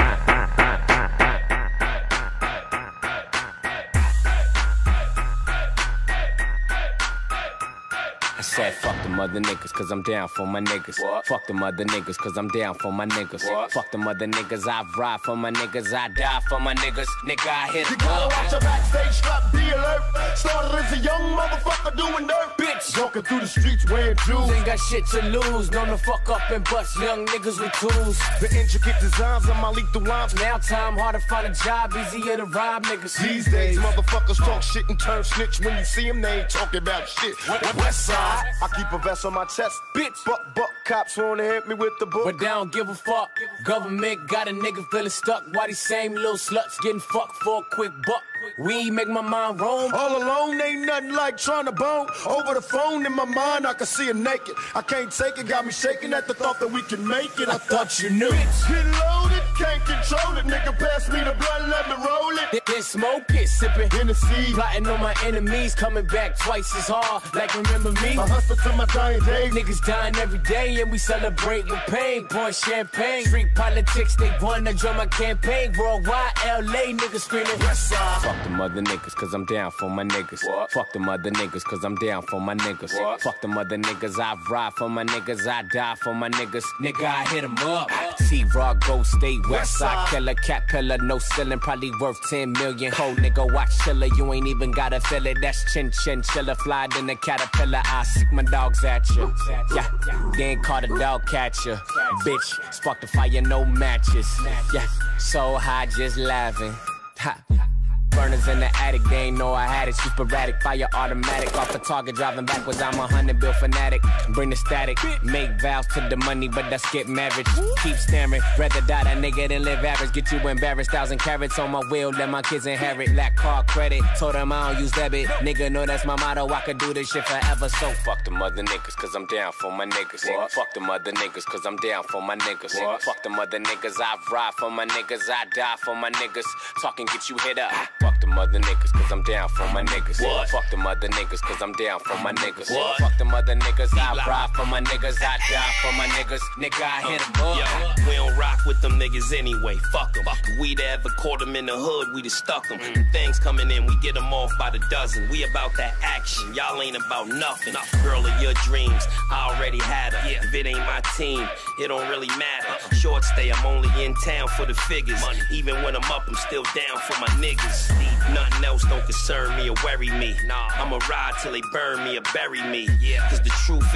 Speaker 18: Said fuck them other niggas cause I'm down for my niggas. What? Fuck them other niggas cause I'm down for my niggas. What? Fuck them other niggas, I ride for my niggas, I die for my niggas. Nigga, I hit
Speaker 22: you gotta watch your backstage strap, be alert. Started as a young motherfucker doing dirt.
Speaker 18: Bitch,
Speaker 22: walking through the streets wearing jewels.
Speaker 18: Ain't got shit to lose, known to fuck up and bust young niggas with tools.
Speaker 22: The intricate designs of my lethal lines.
Speaker 18: Now time hard to find a job, easier to rob niggas.
Speaker 22: These days, motherfuckers talk shit and turn snitch. When you see them, they ain't talking about shit. West side. I keep a vest on my chest, bitch. But cops wanna hit me with the book.
Speaker 18: But they don't give a fuck. Government got a nigga feeling stuck. Why these same little sluts getting fucked for a quick buck? We make my mind roam.
Speaker 22: All alone ain't nothing like trying to bone. Over the phone in my mind I can see her naked. I can't take it, got me shaking at the thought that we can make it. I thought you knew. Bitch, get loaded, can't control it. Nigga, pass me the blood, let me roll it.
Speaker 18: Then smoke it, sipping
Speaker 22: Hennessy.
Speaker 18: Plotting on my enemies, coming back twice as hard. Like remember me?
Speaker 22: I hustle to my dying day.
Speaker 18: Niggas dying every day and we celebrate with pain. Pouring champagne, street politics, they wanna join my campaign. Worldwide, LA niggas screaming West Side. Fuck them other niggas cause I'm down for my niggas. What? Fuck them other niggas cause I'm down for my niggas. What? Fuck them other niggas, I ride for my niggas, I die for my niggas. Nigga, I hit them up. T-Raw, Go State, West Side killer, cat pillar, no ceiling, probably worth 10 million. Cold nigga, watch chiller, you ain't even gotta feel it. That's chinchilla, fly in the caterpillar. I sick my dogs at you. Yeah, they ain't caught a dog catcher. Bitch, spark the fire, no matches. Yeah, so high, just laughing. Ha. Burners in the attic, they ain't know I had it. Shoot sporadic, fire automatic. Off the target, driving backwards, I'm a 100 bill fanatic. Bring the static, make vows to the money, but that's get marriage. Keep staring, rather die that nigga than live average. Get you embarrassed, 1,000 carats on my wheel, let my kids inherit. Lack car credit, told them I don't use debit. Nigga know that's my motto, I could do this shit forever. So fuck them other niggas, cause I'm down for my niggas. What? Fuck them other niggas, cause I'm down for my niggas. What? Fuck them other niggas, I ride for my niggas, I die for my niggas. Talking get you hit up. Fuck them other niggas, cause I'm down for my niggas. What? Fuck them other niggas, cause I'm down for my niggas. What? Fuck them other niggas, I ride for my niggas, I die for my niggas. Nigga, I hit them up.
Speaker 23: Yo, we don't rock with them niggas anyway, fuck them. We to ever caught them in the hood, we to stuck them. Things coming in, we get them off by the dozen. We about that action, y'all ain't about nothing. Girl of your dreams, I already had her. If it ain't my team, it don't really matter. Short stay, I'm only in town for the figures. Even when I'm up, I'm still down for my niggas. Nothing else don't concern me or worry me. I'ma ride till they burn me or bury me. Cause the truth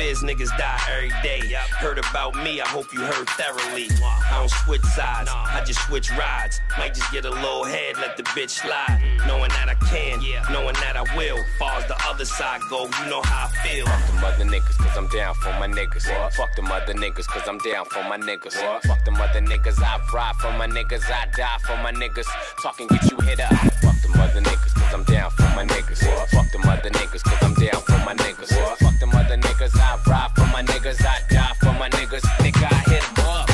Speaker 23: is, niggas die every day. Heard about me, I hope you heard thoroughly. I don't switch sides, I just switch rides. Might just get a little head, let the bitch slide. Knowing that I can, knowing that I will. Far as the other side go, you know how I feel.
Speaker 18: Fuck them other niggas, cause I'm down for my niggas. Fuck them other niggas, cause I'm down for my niggas. Fuck them other niggas, I ride for my niggas, I die for my niggas. Talking get you hit up. Fuck them other niggas, cause I'm down for my niggas. Fuck them other niggas, cause I'm down for my niggas. Fuck them other niggas, I ride for my niggas, I die for my niggas. Nigga, I hit 'em up.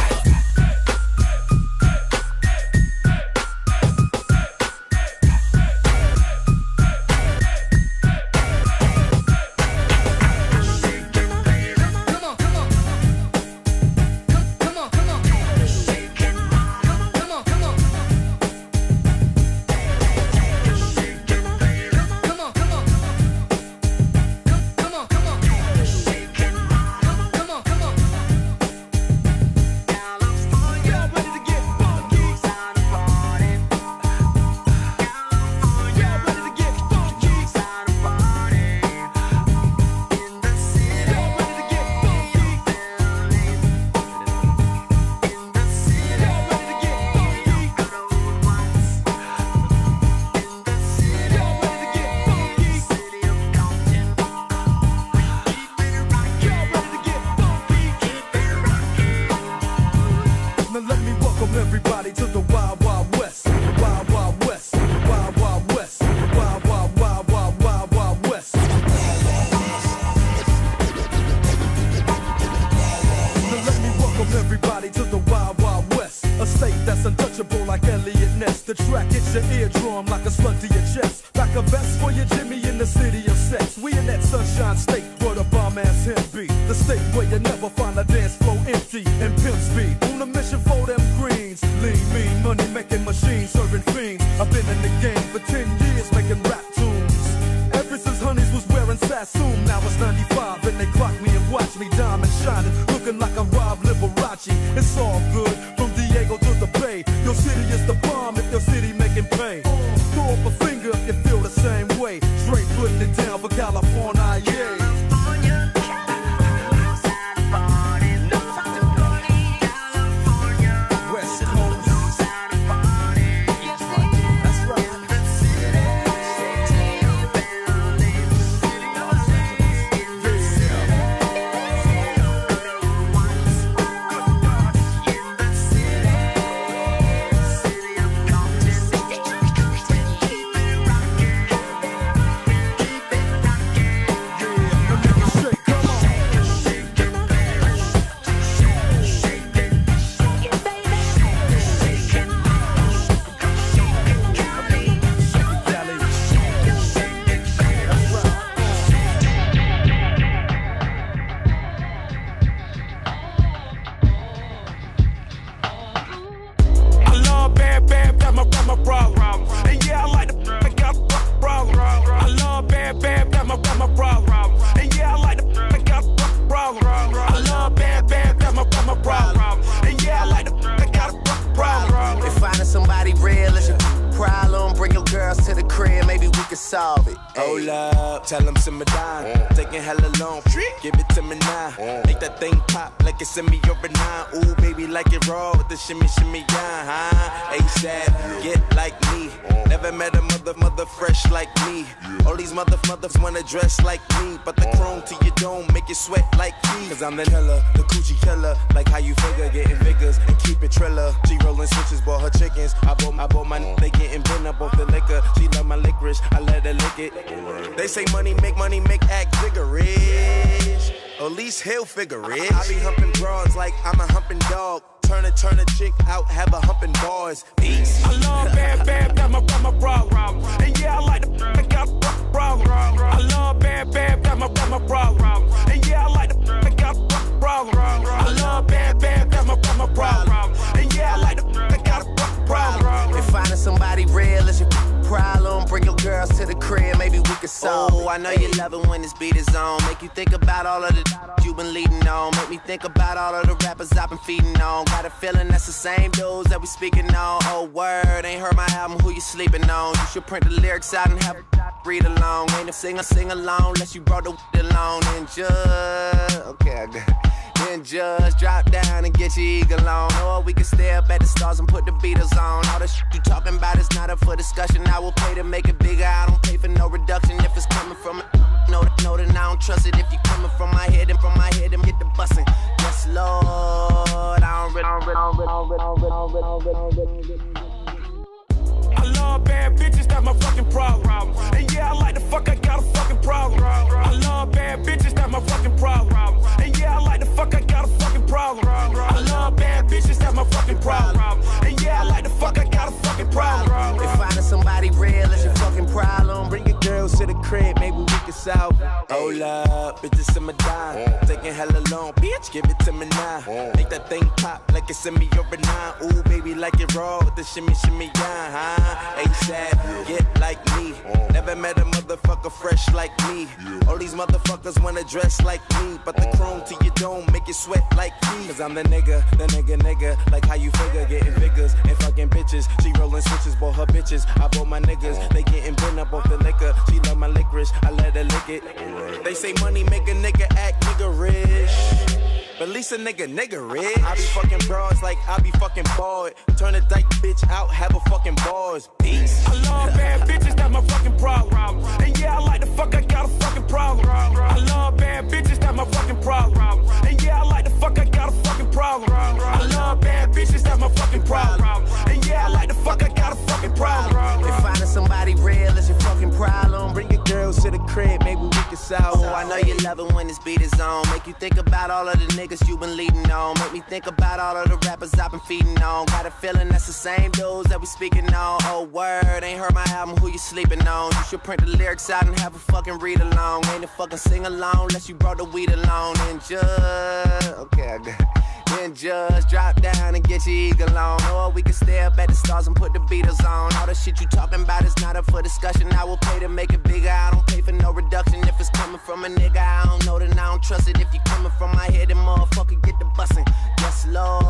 Speaker 1: Everybody to the Wild Wild West, Wild Wild West, Wild Wild West, Wild Wild Wild Wild Wild Wild West. Now let me welcome everybody to the Wild Wild West, a state that's untouchable like Elliot Ness. The track hits your eardrum like a slug to your chest, like a vest for your Jimmy in the city of sex. We in that sunshine state where the bomb ass hemp be, the state where you never find a dance floor empty and pimp speed. On a mission for them greens, lean, mean, money making machines, serving fiends. I've been in the game for 10 years making rap tunes. Ever since Honeys was wearing Sassoon, now it's 95 and they clock me and watch me diamond shining, looking like a Rob Liberace. It's all good from Diego to the Bay. Your city is the bomb if your city making pain. Throw up a finger if you feel the same way. Straight putting it down for California, yeah.
Speaker 2: Hold up, tell them simmer down. Taking hella long, give it to me now. Make that thing pop like it's in me over 9. Ooh, baby, like it raw with the shimmy, shimmy, yeah, huh? ASAP, get like me. Never met a mother fresh like me. All these mothers wanna dress like me, but the chrome to your dome make you sweat like me. Cause I'm the killer, the coochie killer. Like how you figure, getting figures and keep it triller. She rolling switches, bought her chickens. I bought my they getting bent up off the liquor. She love my licorice, I let her lick it. They say money make act vigorous. At least he'll figure it. I be humping broads like I'm a humping dog. Turn a chick out, have a humping bars. Peace.
Speaker 14: I love bad, that's my problem. And yeah, I like the I got a problem. I love bad, that's my problem. And yeah, I like the I got a problem. I love bad, that's my problem. And yeah, I like the I got a problem.
Speaker 15: If finding somebody real is your problem, bring your girls to the crib, maybe we could solve it. I know you love it when this beat is on. Make you think about all of the you've been leading on. Make me think about all of the rappers I've been feeding on. Got a feeling that's the same dudes that we speaking on. Oh word, ain't heard my album, who you sleeping on? You should print the lyrics out and have
Speaker 2: read along. Ain't a sing along unless you brought the along. And just, okay, I got it. Then just drop down and get your eagle on. Or we can stay up at the stars and put the Beatles on. All the shit you talking about is not up for discussion. I will pay to make it bigger. I don't pay for no reduction if it's coming from it. Know that I don't trust it. If you coming from my head and get the bussin'. Yes, Lord.
Speaker 14: I love bad bitches, that's my fucking problem. And yeah, I like the fuck, I got a fucking problem. I love bad bitches, that's my fucking problem. And yeah, I like the fuck, I got a fucking problem. I love bad bitches, that's my fucking problem. And yeah, I like the fuck, I got a fucking problem.
Speaker 2: If finding somebody real is your fucking problem, bring your girls to the crib, maybe we can solve. Hold up, bitches in my dime. Taking hella long, bitch, give it to me now. Make that thing pop like it's in me over 9. Ooh, baby, like it raw with the shimmy, shimmy, yeah, huh? ASAP, get like me. Never met a motherfucker fresh like me. All these motherfuckers wanna dress like me, but the chrome to your dome make you sweat like me. Cause I'm the nigga, like how you figure, getting figures and fucking bitches. She rolling switches, bought her bitches. I bought my niggas, they getting bent up off the liquor. She love my licorice, I let her lick it. They say money make a nigga act niggerish. But at least a nigga rich. I be fucking bros like I be fucking bored. Turn a dyke bitch out, have a fucking bars. Peace.
Speaker 14: I love bad bitches, that's my fucking problem. And yeah, I like the fuck, I got a fucking problem. I love bad bitches, that's my fucking problem. And yeah, I like the fuck, I got a fucking problem. I love bad bitches, that's my fucking problem. And yeah, I like the fuck, I got a fucking problem.
Speaker 2: If finding somebody real is your fucking problem, bring your girls to the crib, maybe we can solve. Oh, I know you love it when this beat is on. Make you think about all of the niggas you been leading on. Make me think about all of the rappers I've been feeding on. Got a feeling that's the same dudes that we speaking on. Oh, word, ain't heard my album, who you sleeping on? You should print the lyrics out and have a fucking read along. Ain't a fucking sing along unless you brought the weed along. And just, okay, I got it. Then just drop down and get your eagle on. Or we can stay up at the stars and put the Beatles on. All the shit you talking about is not up for discussion. I will pay to make it bigger. I don't pay for no reduction. If it's coming from a nigga, I don't know, then I don't trust it. If you coming from my head, then motherfucker get the bussin'. Yes,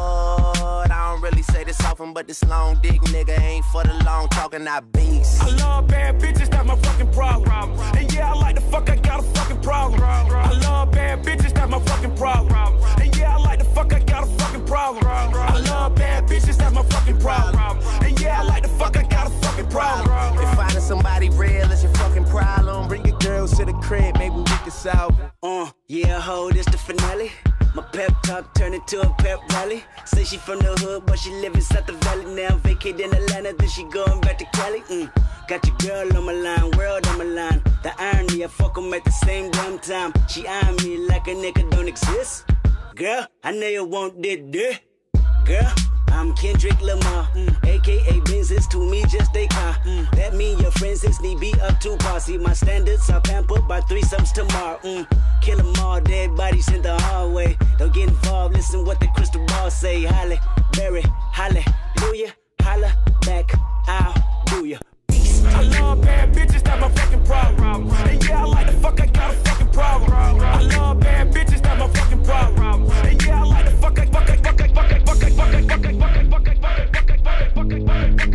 Speaker 2: Lord. I don't really say this often, but this long dick nigga ain't for the long talking, I beast.
Speaker 14: I love bad bitches, that's my fucking problem. And yeah, I like the fuck, I got a fucking problem. I love bad bitches, that's my fucking problem. And yeah, I like the fuck, I got a fucking problem. I love bad bitches, that's my fucking problem. And yeah, I like the fuck, I got a fucking problem.
Speaker 2: If finding somebody real is your fucking problem, bring your girls to the crib, maybe we can solve.
Speaker 4: Yeah, ho, this the finale. My pep talk turned into a pep rally. Say she from the hood, but she live inside the valley. Now vacate in Atlanta, then she going back to Cali. Got your girl on my line, world on my line. The irony, I fuck 'em at the same damn time. She eyeing me like a nigga don't exist. Girl, I know you want this. Girl, I'm Kendrick Lamar, aka Benz's to me just a car. That mean your friends is need be up to par. See my standards are pampered by threesomes tomorrow. Kill 'em all, dead bodies in the hallway. Don't get involved, listen what the crystal ball say. Halle, Berry, hallelujah, holla back, I'll do ya.
Speaker 14: I love bad bitches, that's my fucking problem. And yeah, I like the fuck, I got a fucking problem. I love bad bitches, that's my fucking problem. And yeah, I like the fuck, I fuck, I fuck, I fuck, I fuck, I fuck, I fuck, I fuck, I fuck, I fuck, I fuck, I fuck, I fuck, I fuck,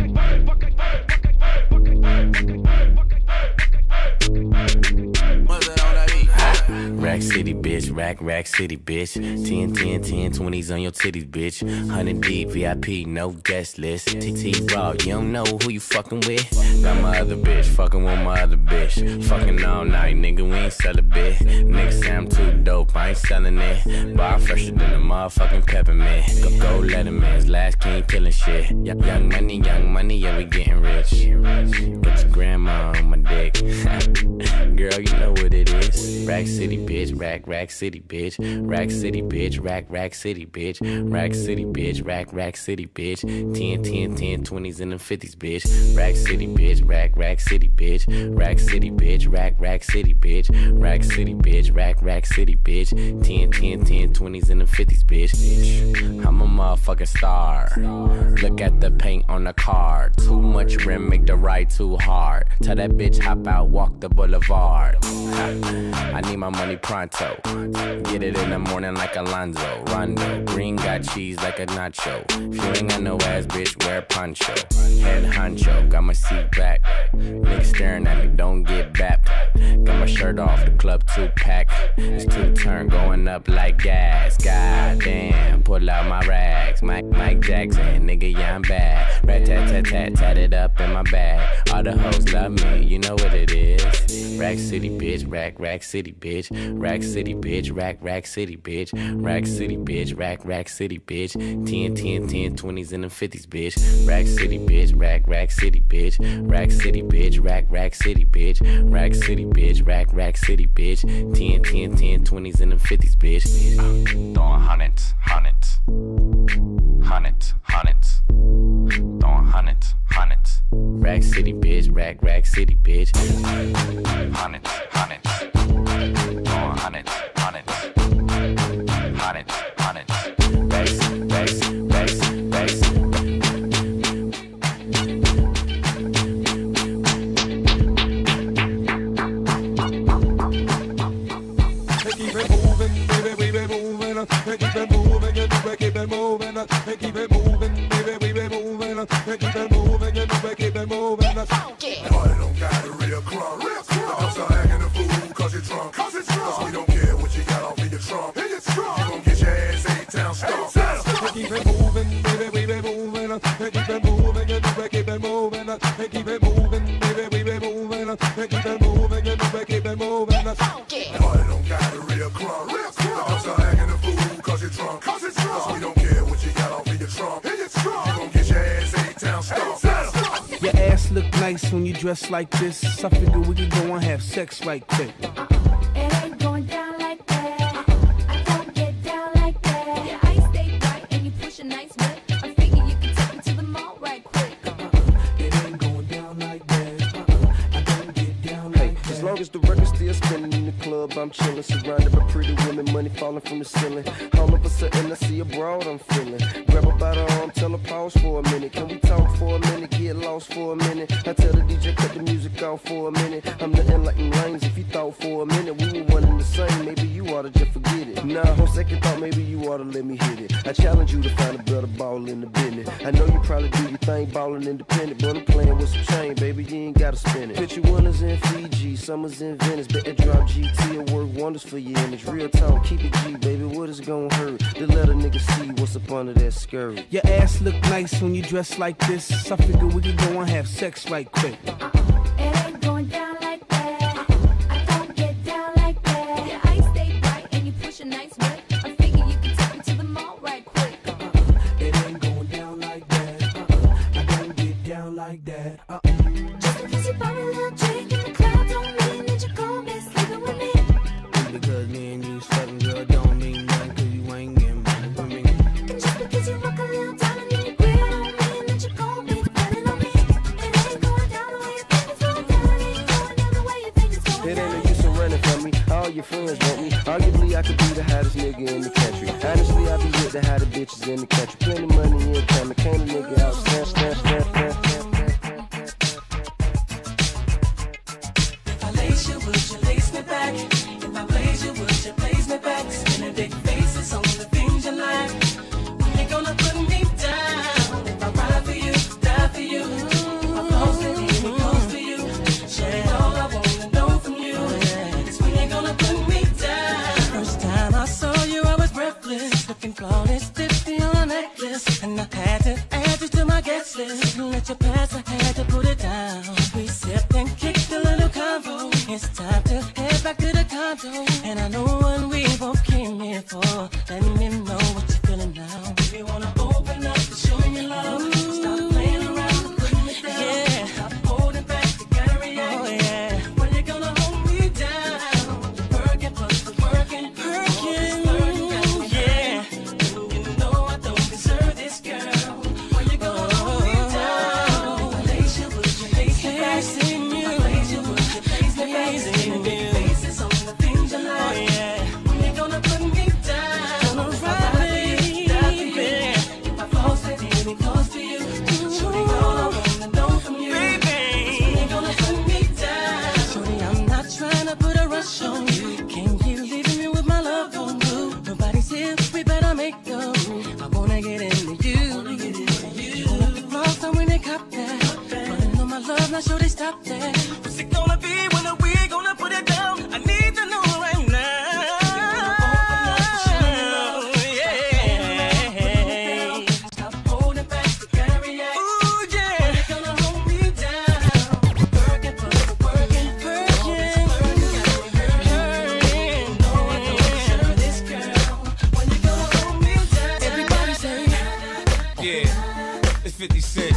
Speaker 18: Rack City, bitch, rack city, bitch. 10, 10, 10, 20s on your titties, bitch. 100 deep, VIP, no guest list. TT Raw, you don't know who you fucking with. Got my other bitch, fucking with my other bitch. Fucking all night, nigga, we ain't sell a bit. Nigga say I'm too dope, I ain't selling it. Bar fresher than a motherfucking peppermint. Go Letterman's last king killing shit. Young money, yeah, we getting rich. Get your grandma on my dick. Girl, you know what it is. Rack City, bitch, rack city, bitch. Rack City, bitch, rack city, bitch. Rack City, bitch, rack city, bitch. 10, 10, 10, 20s and the 50s, bitch. Rack City, bitch, rack city, bitch. Rack City, bitch, rack city, bitch. Rack City, bitch, rack city, bitch. 10, 10, 10, 20s and the 50s, bitch. I'm a motherfucking star. Look at the paint on the car. Too much rim, make the ride too hard. Tell that bitch hop out, walk the boulevard. I need my money pronto. Get it in the morning like Alonzo. Rondo. Green got cheese like a nacho. If you ain't got no ass, bitch, wear a poncho. Head honcho. Got my seat back. Niggas staring at me, don't get bapped. Got my shirt off, the club 2-pack. It's 2-turn going up like gas. Goddamn, pull out my rags. Mike Jackson, nigga, yeah, I'm bad. Rat tat tat tat, tat it up in my bag. All the hoes love me, you know what it is. Rack City, bitch, rack city, bitch. Rack City, bitch, rack city, bitch. Rack City, bitch, rack city, bitch. 10, 20s and the 50s, bitch. Rack City, bitch, rack city, bitch. Rack City, bitch, rack city, bitch. Rack City, bitch, rack city, bitch. 10, 20s and the 50s, bitch. Throwing hundreds. Throwing hundreds. Rack City, bitch, rack city, bitch. Hundreds. Throwing hundreds. Racks.
Speaker 1: Keep it moving, baby, we be moving. Keep it moving, you know we keep it moving. Keep it moving, baby, we be moving. Keep it moving, you know we keep it moving.
Speaker 22: Party don't got a real crunk. Don't start acting a fool cause you're drunk. Cause we don't care what you got off in your trunk. You gon' get your ass 8-town stomp.
Speaker 1: Keep it moving, baby, we be moving. Keep it moving, you know we keep it moving. Keep it moving, baby, we be moving. Keep it moving, you know we keep it moving.
Speaker 22: Party don't got a real crunk. Don't start acting a fool cause you're drunk. Cause we don't care what you got off in your trunk. You gon' get your ass 8-town stomp.
Speaker 7: Your ass look nice when you dress like this. I figure we could go and have sex right quick.
Speaker 5: It ain't going down like that. I don't get down like that. Your eyes stay bright and you push a nice whip. I figure you can take me to the mall right quick.
Speaker 7: It ain't going down like that. I don't get down like that.
Speaker 8: As long as the record's still spinning in the club, I'm chilling, surrounded by pretty women, money falling from the ceiling. All of a sudden I see a broad I'm feeling. Grab her by the arm, tell her pause for a minute. Can we talk for a minute, get lost for a minute? I tell the DJ cut the music off for a minute. I'm nothing like them lanes. If you thought for a minute we were one and the same, maybe you ought to just forget it. Nah, on second thought, maybe you ought to let me hit it. I challenge you to find a better ball in the business. I know you probably do your thing ballin' independent, but I'm playing with some chain, baby, you ain't gotta spin it. Picture winters in Fiji, summers in Venice, better drop GT or work wonders for your image. Real talk, keep it G, baby, what is gonna hurt? To let a nigga see what's up under that skirt.
Speaker 7: Your ass look nice when you dress like this. I figure we could go and have sex right quick.
Speaker 5: It ain't going down like that. I don't get down like that. Your eyes stay bright and you push a nice whip. I figure you can take me to the mall right quick.
Speaker 7: It ain't going down like that. I don't get down like that.
Speaker 5: Just because you bought a little drink in the club don't mean that you're gonna be sleeping with me.
Speaker 10: Because me and you fucking girl don't mean nothing cause you ain't getting money with me.
Speaker 5: And just because you rock a little diamond in your grill don't mean that you're gonna be depending on me. It ain't going down the way you think it's going down. It ain't going down the way you think it's going
Speaker 8: It
Speaker 5: down.
Speaker 8: ain't no use in running from me. All your friends want me. Arguably, I could be the hottest nigga in the country. Honestly, I be with the hottest bitches in the country. Plenty money in coming. Can't a nigga out. Snap.
Speaker 3: If I lace you, would you lace me back? If I blaze you, would you blaze me back? Spinning big faces on the things you like. When you gonna put me down? If I ride for you, die for you. If I post it, keep me close to you. Share all I wanna know from you. It's when you gonna put me down. First time I saw you, I was breathless. Looking flawless, 50 on a necklace. And I had to add you to my guest list. Let you pass, I had to put it down. We sipped and kicked a little convo. It's time to head back to the condo. And I know what we both came here for. Let me know what you're feeling now. You wanna open up and show me love. Stop playing around and putting me down. Yeah. Stop holding back, you gotta react. Oh yeah. When you gonna hold me down? Working plus the working. Yeah. You know I don't deserve this, girl. out there? What's it gonna be? When are we gonna put it down? I need to know right now. Stop holding back the carry out. Ooh, yeah. You're gonna hold me down. Working, working, working. This girl, when you gonna hold me down? Everybody say,
Speaker 6: yeah, it's 50 Cent.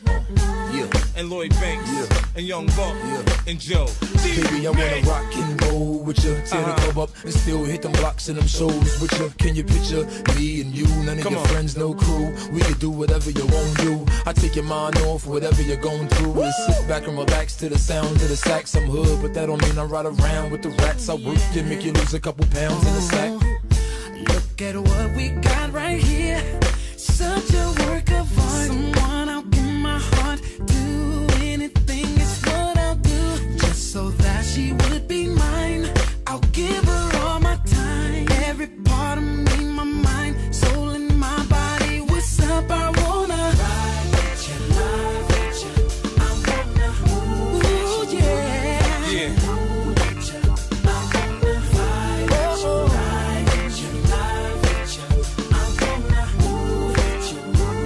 Speaker 6: And Lloyd Banks, and Young Buck, and Joe.
Speaker 9: Baby, I wanna rock and roll with you, tear the club up and still hit them blocks and them shows with you. Can you picture me and you, none of your friends, no crew? We could do whatever you won't do. I take your mind off whatever you're going through. And sit back and relax to the sounds of the sax. I'm hood, but that don't mean I ride around with the rats. I work you, make you lose a couple pounds in the sack.
Speaker 3: look at what we got right here. Such a work of art. Someone I'll give my heart to. Anything is what I'll do, just so that she would be mine. I'll give her all my time, every part of me, my mind, soul and my body. What's up? I wanna ride with you, love with you. I wanna, ooh yeah, yeah. Ooh, with you. I wanna ride with you, ride with you, love with you. I wanna move with you,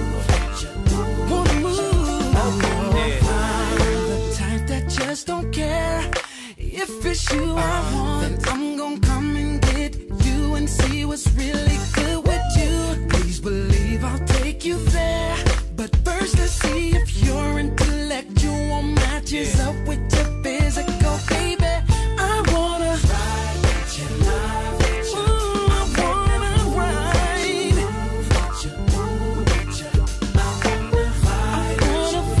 Speaker 3: wanna move. I wanna find the type that just don't care. If it's you I want, then I'm gonna come and get you and see what's really good with you. Please believe I'll take you there, but first let's see if your intellectual matches up with your physical, baby. I wanna ride with you, love with you. Ooh, I wanna ride with you, with you. I wanna ride with you,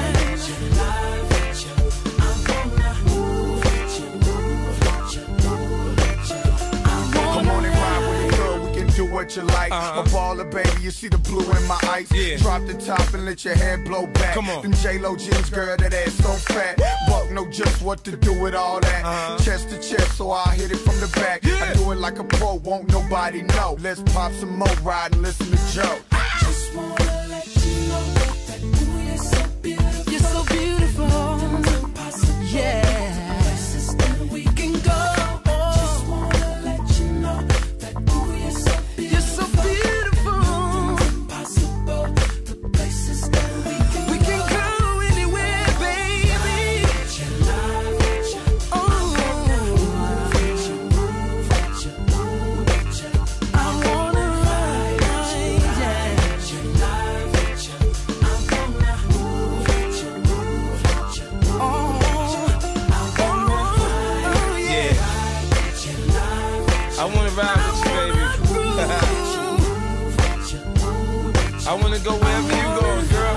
Speaker 3: love with you. I wanna move with you, with you, with you.
Speaker 22: Come on and ride with it, girl. We can do what you like. A baller, baby. You see the blue in my eyes. Drop the top and let your hair blow back.
Speaker 6: Come on.
Speaker 22: Them J-Lo jeans, girl, that ass so fat. Buck know just what to do with all that. Chest to chest, so I hit it from the back. I do it like a pro, won't nobody know. Let's pop some more, ride and listen to Joe.
Speaker 3: Just wanna let you know that ooh, you're so beautiful. You're so beautiful. Yeah. Places that we can go. Just wanna let you know that ooh, you're so beautiful. You're so beautiful. Impossible. The places that we can go anywhere, baby. With your love, with your I wanna ride, yeah. With your love, with you. I wanna move with you, with you. Oh,
Speaker 6: Yeah. I wanna ride with you, baby. I wanna go wherever you go, girl.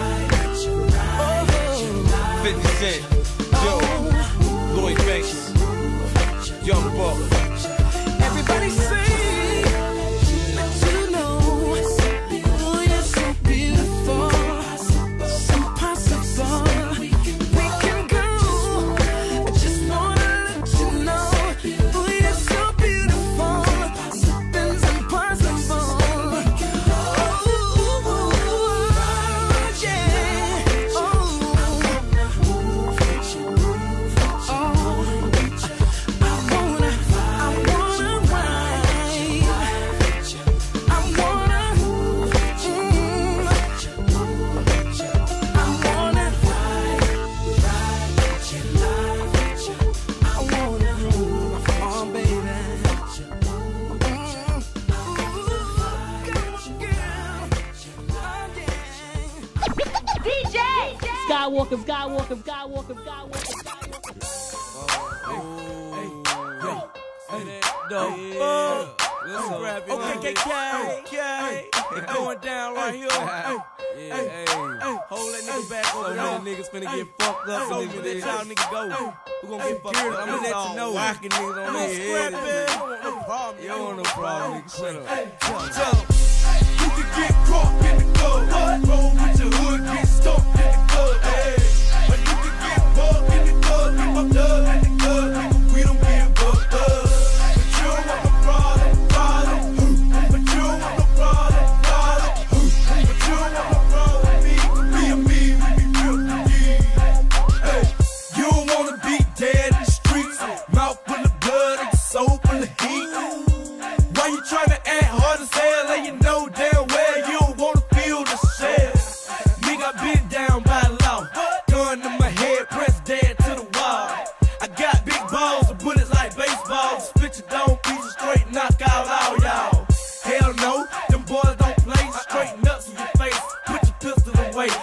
Speaker 6: 50 Cent, Joe, Lloyd Banks, Young Buck.
Speaker 3: everybody sing. Let you know, ooh, you're so beautiful. It's impossible. We can go. I just wanna let you know, ooh, you're so beautiful. Nothing's impossible. Yeah.
Speaker 5: DJ!
Speaker 11: Skywalker, Skywalker, Skywalker, Skywalker.
Speaker 3: Okay, it's going down right here. Hold that nigga back over there. Niggas finna get fucked up. So let y'all niggas go. We gon' get fucked up. I'm gonna let you know. Rockin' niggas on their head. You don't want no problem, nigga. Shut up.
Speaker 22: You can get caught in the club. Roll with your hood, get stuck in the club. Hey. But you can get bugged in the club. Get fucked up in the club. Nigga, we don't give a fuck. But you don't want no problem. But you don't want no problem. But you don't want no problem with me. Me and me, we be real. Hey. You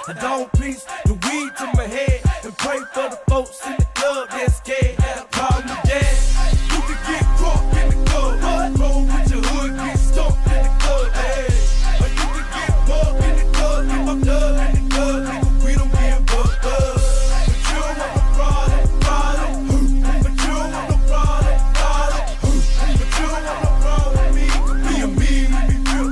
Speaker 1: I don't piece the weed to my head and pray for the folks in the club that's scared. Problem with that, you can get caught in the club. Roll with your hood, get stumped in the club. Hey. Or you can get bugged in the club, get my dub in the club. Nigga, we don't get bugged up. But you don't want no problem. But you don't want no problem. But you don't want no problem with me. Be a me, we be real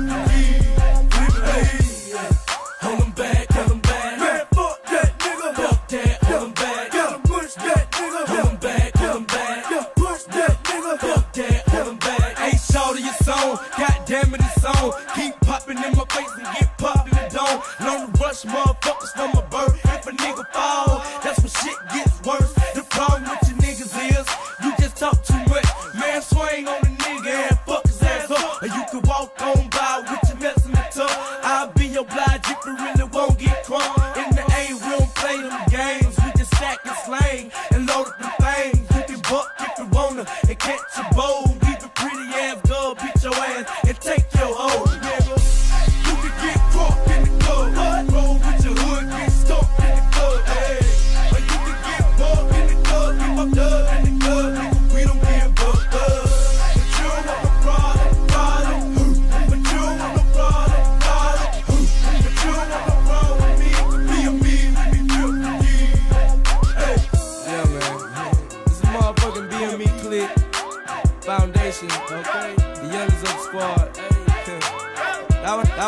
Speaker 1: hold them back, hold them back. Man, fuck that nigga. Fuck that, hold them back. Gotta push that nigga. Hold them back, hold them back. Yeah, push that nigga. Fuck that, hold them back. Ain't shorty your song, goddamn it, it's on. Keep popping in my face and get popped in the dome. Learn to rush motherfuckers from my birth. If a nigga fall, that's when shit gets worse. The problem with you niggas is, you just talk too much. Man, swing on a nigga and fuck his ass up. Or you can walk on by with your mess in the tub. I'll be obliged if you really won't get crunk. In the A, we don't play them games. We just stack and slang and load up the things. You can buck if you wanna and catch a bowl. Leave a pretty ass girl, beat your ass and take your hoe, nigga. You can get caught in the club. Roll with your hood, get stumped in the club. Hey. Or you can get bugged in the club, get my dub in the club. Nigga, we don't get bugged up. But you don't want no problem. But you don't want no problem. But you don't want no problem with me. Be a me, we be real hey. Yeah, man. This is motherfucking BME Click Foundation, okay? The youngest of the squad. All the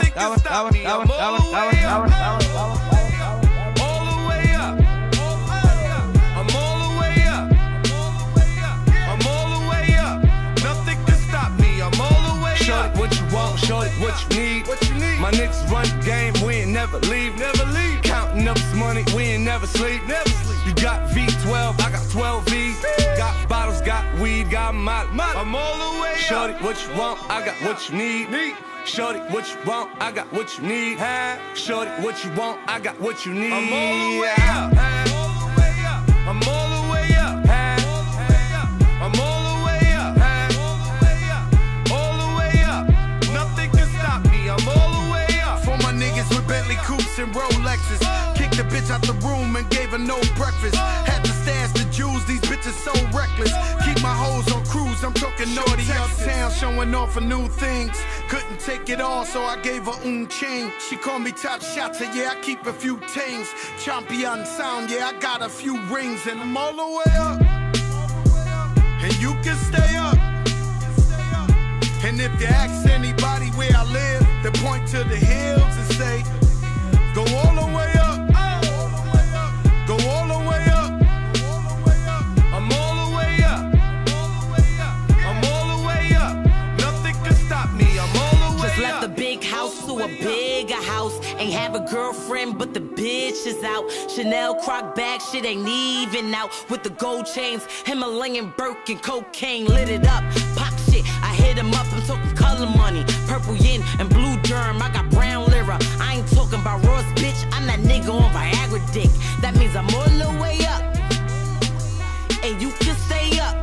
Speaker 1: way up. I'm all the way up. I'm all the way up. Nothing can stop me. I'm all the way up.
Speaker 14: Shorty, what you want, shorty, what you need. My niggas run the game, we ain't never leave. Counting up this money, we ain't never sleep. You got V12, I got 12 V's. Got bottles, got weed, got molly.
Speaker 1: I'm all the way up.
Speaker 14: Shorty, what you want, I got what you need. Shorty, what you want, I got what you need. Shorty, what you want, I got what you need.
Speaker 1: I'm all the way up. I'm all the way up. I'm all the way up. All the way up. Nothing can stop me. I'm all the way up.
Speaker 12: For my niggas with Bentley coupes and Rolexes. Kicked the bitch out the room and gave her no breakfast. Had to stash the jewels, these bitches so reckless. Keep my hoes on cruise, I'm talking naughty uptown, showing off for new things. Couldn't take it all, so I gave her chain. She called me top shotter, yeah, I keep a few tings. Champion sound, yeah, I got a few rings. And I'm all the way up. And you can stay up. And if you ask anybody where I live, they point to the hills and say, go all the way up. Go all the way up.
Speaker 1: I'm all the way up. I'm all the way up. Nothing can stop me. I'm all the way up.
Speaker 13: Just left the big house to a bigger house. Ain't have a girlfriend, but the bitch is out. Chanel croc bag, shit ain't even out. With the gold chains, Himalayan Birkin, cocaine lit it up. Pop shit, I hit him up. I'm talking color money, purple yin and blue germ. I got brown lira. I ain't talking about Ross, bitch. I'm that nigga on Viagra dick. That means I'm all the way up, and you can stay up.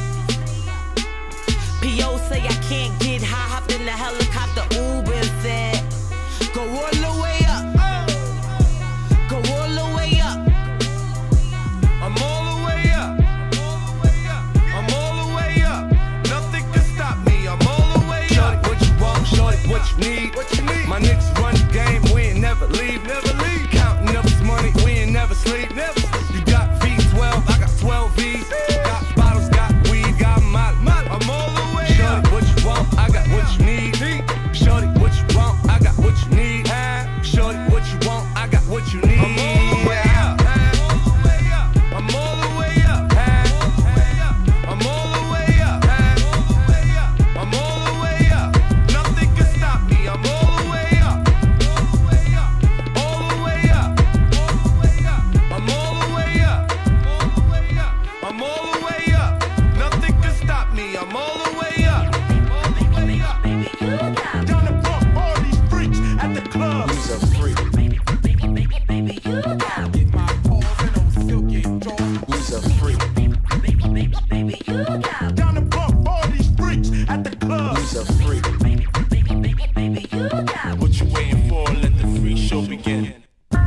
Speaker 13: P.O. say I can't get high, hopped in the helicopter, Uber and said, go all the way up. Go all the way up.
Speaker 1: I'm all the way up. I'm all the way up. Nothing can stop me. I'm all the way up.
Speaker 14: Shorty, what you want, shorty, what you need. My niggas run the game, we ain't never leave. Counting up this money, we ain't never sleep. You got V12, I got 12 V's. Got bottles, got weed, got molly.
Speaker 1: I'm all the way up.
Speaker 14: Shorty, what you want, I got what you need. Shorty, what you want, I got what you need. Shorty, what you want, I got what you need.
Speaker 1: I'm all the way up. I'm all the way up. I'm all the way up. I'm all the way up. Nothing can stop me. I'm all the way up. All the way up. I'm all the way up. I'm all the way up. Nothing can stop me. I'm all the way up.
Speaker 22: Down the block, all these freaks at the club.
Speaker 1: These are free. These are free.
Speaker 22: Down the block, all these freaks at the club.
Speaker 1: These are free. What you waiting for? Let the free show begin.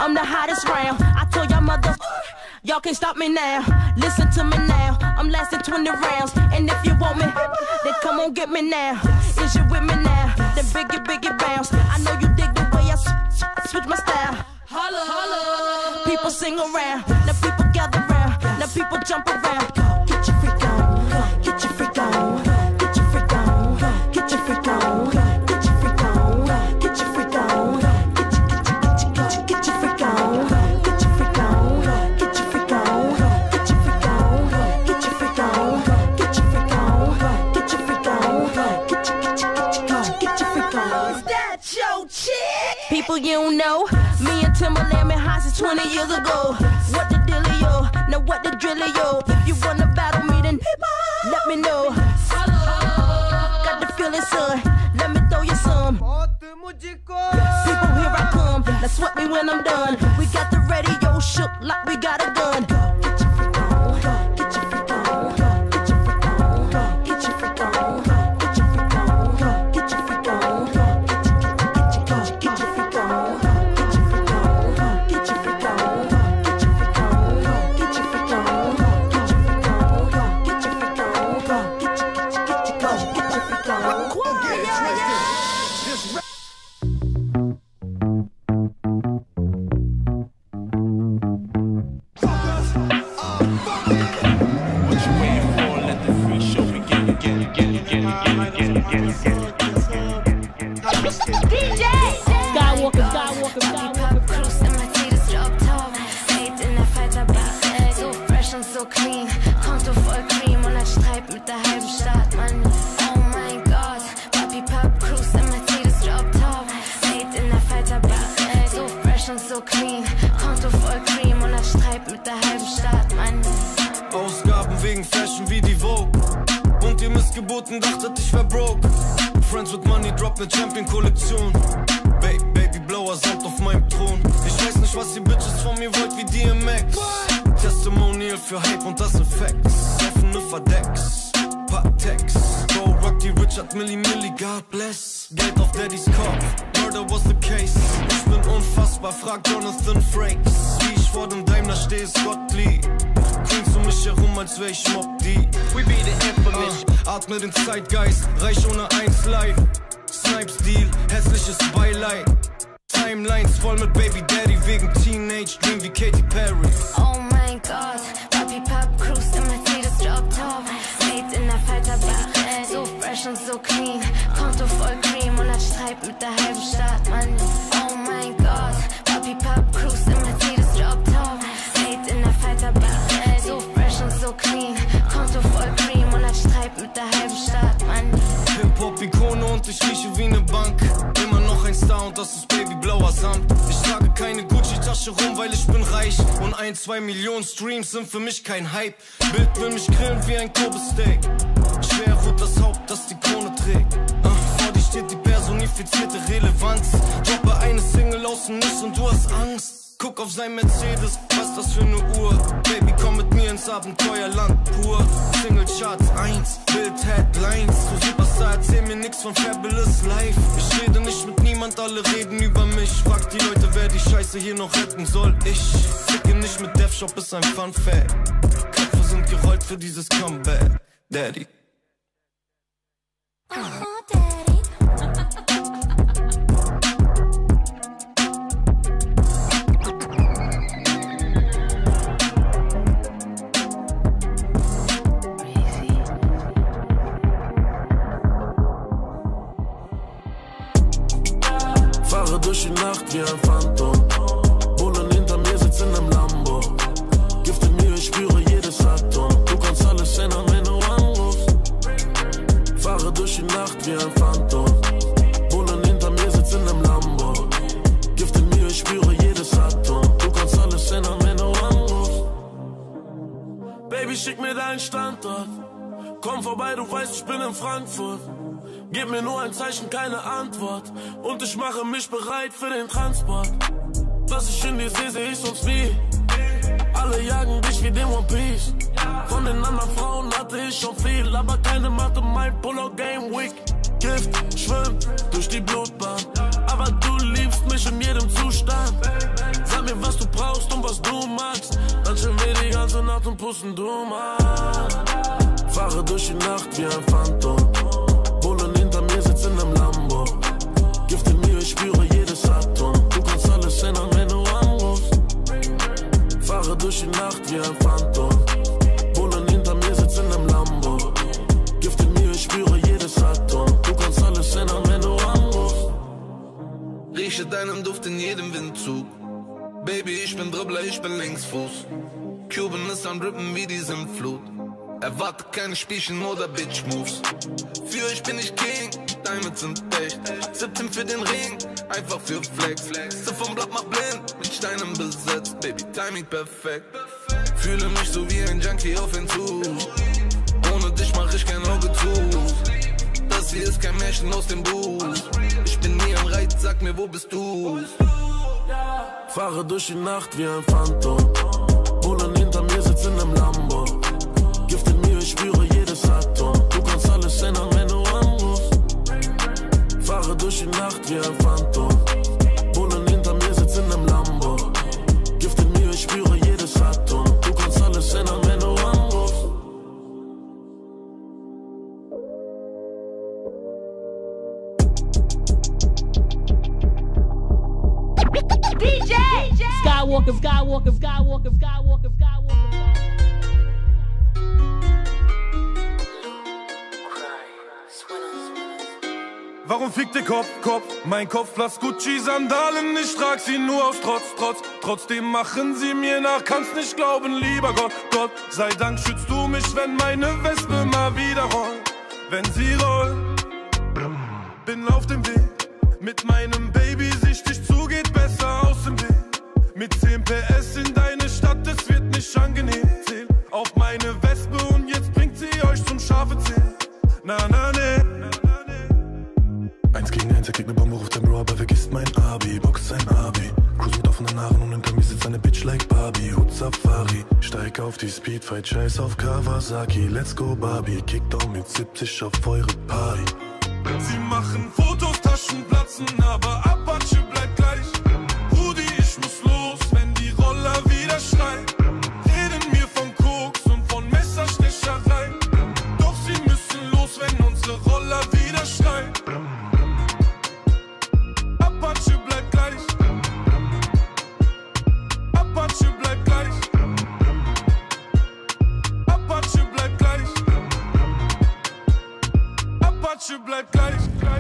Speaker 16: I'm the hottest round. I told y'all mother, y'all can't stop me now. Listen to me now, I'm lasting 20 rounds. And if you want me, then come on get me now. Is you with me now? Then biggie bounce. I know you dig the way I switch my style. Holla, holla. People sing around, now people gather round, now people jump around. Get your freak on, get your freak on, get your freak on, get your freak on, get your freak on, get your freak on, get your freak on, get your freak on, get your freak on, get your freak on, get your freak on, get your freak on, get your freak on, get your freak on. Is that your chick? People you don't know, me and Timberland been high since 20 years ago. What the dealio? Now what the drillio? If you wanna battle me, then let me know. Got the feeling, son. Let me throw you some. People, here I come. Now sweat me when I'm done. We got the radio shook like we got a gun. Get your freak on, get your freak on, get your freak on, get your freak on, get your freak on, get your freak on, get your freak on.
Speaker 5: So clean, Konto voll Cream und ein Streit mit der halben Stadt, Mann. Oh mein Gott, Papi Pap Cruise im Mercedes Drop Top, made in der Fighter Back, so fresh und so clean, Konto voll Cream und ein Streit mit der halben Stadt, Mann.
Speaker 14: Ausgaben wegen Fashion wie die Vogue. Und ihr Missgeburten dachtet, ich wär broke. Friends with Money Drop ne Champion-Kollektion. Baby Blower samt auf meinem Thron. Ich weiß nicht, was ihr Bitches von mir wollt wie DMX. Testimonial für Hype und das Effects. Offene Verdecks, Patex. Go rock die Richard Milli, God bless. Geld auf Daddys Kopf, murder was the case. Ich bin unfassbar, frag Jonathan Frakes. Wie ich vor dem Daimler stehe, Scott Lee. Queens um mich herum, als wär ich Mob D. We be the infamous. Atme den Zeitgeist, reich ohne 1 live. Snipes-Deal, hässliches Beileid. Timelines voll mit Baby Daddy wegen Teenage Dream wie Katy Perry.
Speaker 5: Oh mein Gott, Papi Pap Cruise im Mercedes Drop Top, made in der Fighter Back, so fresh und so clean, Konto voll Cream und ein Streit mit der halben Stadt, Mann. Oh mein Gott, Papi Pap Cruise im Mercedes Drop Top, made in der Fighter Back, so fresh und so clean, Konto voll Cream und ein Streit mit der halben Stadt, Mann.
Speaker 14: Hip-Hop-Ikone und ich rieche wie ne Bank. Immer noch ein Star und das ist Baby blauer Samt. Ich trage keine Gucci-Tasche rum, weil ich bin reich. Und 1-2 Millionen Streams sind für mich kein Hype. Bild will mich grillen wie ein Kobe-Steak. Schwerhut das Haupt, das die Krone trägt. Vor dir steht die personifizierte Relevanz. Droppe eine Single aus dem Nichts und du hast Angst. Guck auf sein Mercedes, was das für ne Uhr. Baby, komm mit mir ins Abenteuerland pur. Single Charts 1, Bild Headlines. Du Superstar, erzähl mir nix von Fabulous Life. Ich rede nicht mit niemand, alle reden über mich. Frag die Leute, wer die Scheiße hier noch retten soll. Ich ficke nicht mit Def Shop, ist ein Fun Fact. Köpfe sind gerollt für dieses Comeback. Daddy.
Speaker 17: Fahre durch die Nacht wie ein Phantom. Bullen hinter mir sitzen im Lambo. Gift in mir, ich spüre jedes Atom. Du kannst alles ändern, wenn du anrufst. Fahre durch die Nacht wie ein Phantom. Bullen hinter mir sitzen im Lambo. Gift in mir, ich spüre jedes Atom. Du kannst alles ändern, wenn du anrufst. Baby, schick mir deinen Standort. Komm vorbei, du weißt, ich bin in Frankfurt. Gib mir nur ein Zeichen, keine Antwort. Und ich mache mich bereit für den Transport. Was ich in dir sehe, seh ich sonst nie. Alle jagen dich wie den One Piece. Von den anderen Frauen hatte ich schon viel, aber keine machte mein Pullout-Game weak. Gift schwimmt durch die Blutbahn, aber du liebst mich in jedem Zustand. Sag mir, hart und pusten du mal. Fahre durch die Nacht wie ein Phantom. Bullen hinter mir sitzen im Lambo. Gift in mir, ich spüre jedes Atom. Du kannst alles ändern, wenn du anrufst. Fahre durch die Nacht wie ein Phantom. Bullen hinter mir sitzen im Lambo. Gift in mir, ich spüre jedes Atom. Du kannst alles ändern, wenn du anrufst.
Speaker 19: Rieche deinen Duft in jedem Windzug. Baby, ich bin Dribbler, ich bin Linksfuß. Cuban ist am Rippen wie die Sintflut. Erwarte keine Spielchen oder Bitch-Moves. Für euch bin ich King, Diamonds sind echt. 17 für den Ring, einfach für Flex. So vom Blatt macht blind, mit Steinen besetzt. Baby, Timing perfekt. Fühle mich so wie ein Junkie auf Entzug. Ohne dich mach ich kein Auge zu. Das hier ist kein Märchen aus dem Buch. Ich bin nie am Reiz, sag mir, wo bist du?
Speaker 17: Fahre durch die Nacht wie ein Phantom. Bullen hinter mir sitzen im Lambo. Gift in mir, ich spüre jedes Atom. Du kannst alles ändern, wenn du anrufst. Fahre durch die Nacht wie ein Phantom. Bullen hinter mir sitzen im Lambo. Gift in mir, ich spüre jedes Atom. Du kannst alles ändern, wenn du anrufst.
Speaker 11: DJ! Skywalker, Skywalker, Skywalker, Skywalker, Skywalker.
Speaker 14: Warum fickt der Kopf? Mein Kopf blass Gucci-Sandalen, ich trag sie nur aus Trotz. Trotzdem machen sie mir nach, kannst nicht glauben, lieber Gott. Gott sei Dank schützt du mich, wenn meine Wespe mal wieder rollt. Wenn sie rollt, bin auf dem Weg. Mit meinem Baby sichtig zu, geht besser aus dem Weg. Mit 10 PS in deine Stadt, es wird nicht angenehm. Zähl auf meine Wespe und jetzt bringt sie euch zum Schafe zählen. Na, ne.
Speaker 20: 1 gegen 1, er kriegt ne Bombe, ruft ein Bro, aber vergisst mein Abi. Box sein Abi, Cruise mit offenen Haaren und hinter mir sitzt eine Bitch like Barbie. Hut Safari, steig auf die Speedfight, scheiß auf Kawasaki. Let's go Barbie, Kickdown mit 70 auf eure Party.
Speaker 14: Sie machen Fotos, Taschen platzen, aber Apache bleibt gleich. Rudi, ich muss los, wenn die Roller wieder schreien. Reden mir von Koks und von Messerstecherei. Doch sie müssen los, wenn unsere Roller wieder schreien. Apache bleibt gleich. Apache bleibt gleich. Apache bleibt gleich. Apache bleibt gleich.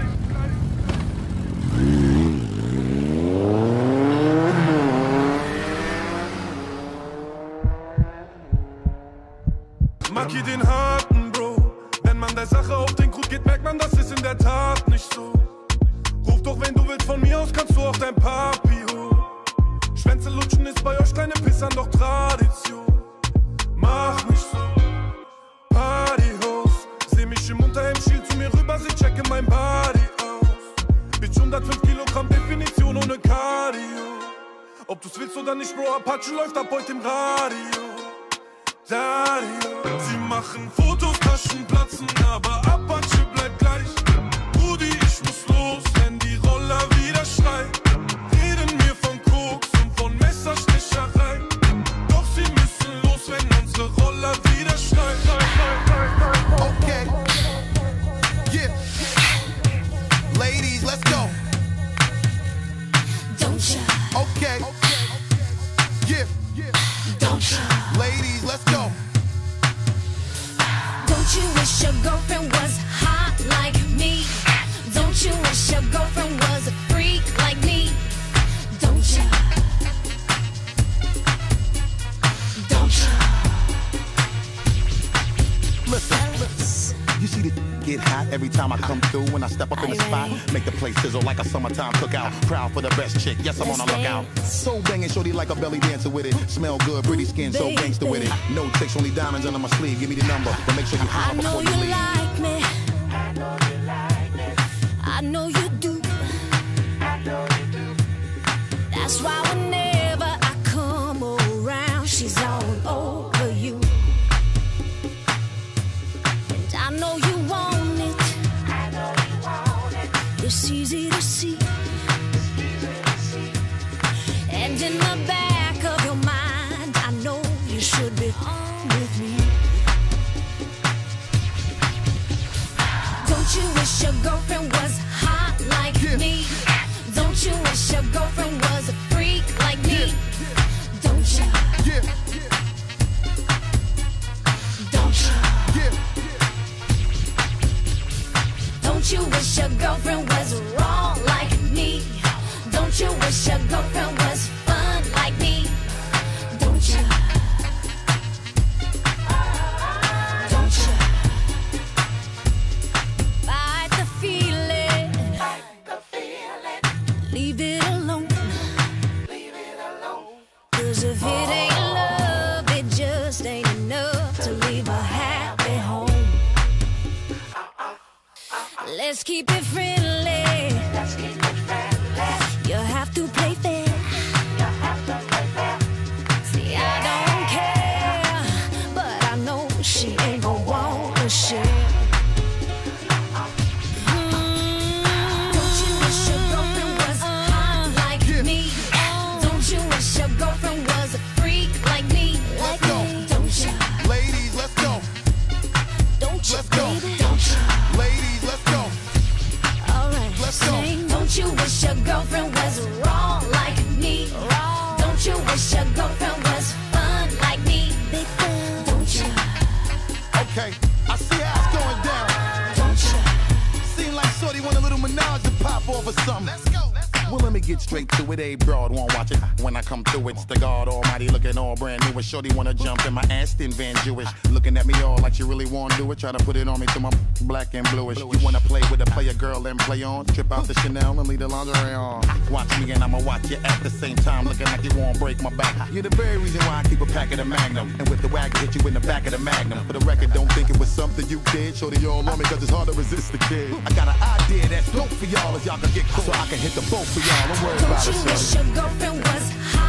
Speaker 14: Maki den harten Bro. Wenn man der Sache auf den Grund geht, merkt man, das ist in der Tat nicht so. Ruf doch, wenn du willst, von mir aus kannst du auf dein Papi hoch. Schwänze lutschen ist bei euch kleine Pissern doch Tradition. Mach nicht so. Partyhost. Seh mich im Unterhemd, schiel zu mir rüber, sie checke mein Body aus. Bitch 105 Kilogramm, Definition ohne Cardio. Ob du's willst oder nicht, Bro, Apache läuft ab heute im Radio. Dario. Sie machen Fotos, Taschen platzen, aber Apache bleibt gleich. Rudi, ich muss los, wenn die Roller wieder schreien. Reden mir von Koks und von Messerstecherei. Doch sie müssen los, wenn unsere Roller wieder schreien.
Speaker 21: Okay. Yeah. Ladies, let's go.
Speaker 3: Don't shy.
Speaker 21: Okay. Yeah.
Speaker 3: Don't shy.
Speaker 21: Ladies, let's go.
Speaker 3: Don't you wish your girlfriend was hot like me? Don't you wish your girlfriend was a freak like me? Don't you? Don't you?
Speaker 21: Listen, you see the get hot every time I come through. When I step up in the spot, make the place sizzle like a summertime cookout. Proud for the best chick, yes, I'm on a lookout. So banging, shorty like a belly dancer with it. Smell good, pretty skin, so gangster with it. No tricks, only diamonds under my sleeve. Give me the number, but make sure you holler before you leave.
Speaker 3: Like me. I know you do. That's why whenever I come around, she's all over you. And I know you want it. It's easy to see. And in the back of your mind, I know you you should be with me. Don't you wish your girlfriend was hot like me? Don't you wish your girlfriend was a freak like me? Don't you? Don't you? Don't you wish your girlfriend was wrong like me? Don't you wish your girlfriend was fun like me? Don't you? Don't you? Fight the feeling. Leave it alone. Cause if it ain't love, it just ain't enough to leave a happy home. Let's keep it friendly. You have to play fair. See, I don't care, but I know she ain't gon' wanna share. Don't you wish your girlfriend was hot like me? Don't you wish your girlfriend was a freak like me? Let's go. Don't you?
Speaker 21: Ladies, let's go.
Speaker 3: Don't you,
Speaker 21: Let's go.
Speaker 3: baby? Don't you?
Speaker 21: Ladies, let's go.
Speaker 3: Alright,
Speaker 21: Let's go.
Speaker 3: sing. Don't you wish your girlfriend was wrong like me? Don't you wish your girlfriend was fun like me? Big fun. Don't you?
Speaker 21: Okay, I see how it's going down.
Speaker 3: Don't you?
Speaker 21: Seem like Shorty want a little menage to pop off or something. Let's go. Well, let me get straight to it. A broad won't watch it. When I come through, it's the God Almighty looking all brand new. And Shorty wanna jump in my Aston Van Jewish. Looking at me all like she really wanna do it. Try to put it on me till my black and bluish. You wanna play with a player girl and play on? Trip out the Chanel and leave the lingerie on. Watch me and I'ma watch you at the same time. Looking like you won't break my back. You're the very reason why I keep a pack of the Magnum. And with the wagon, hit you in the back of the Magnum. For the record, don't think it was something you did. Shorty all on me cause it's hard to resist the kid. I got an idea that's dope for y'all if y'all can get close. So I can hit the boat for y'all. Don't worry about it,
Speaker 3: Don't you wish
Speaker 21: son.
Speaker 3: your girlfriend was hot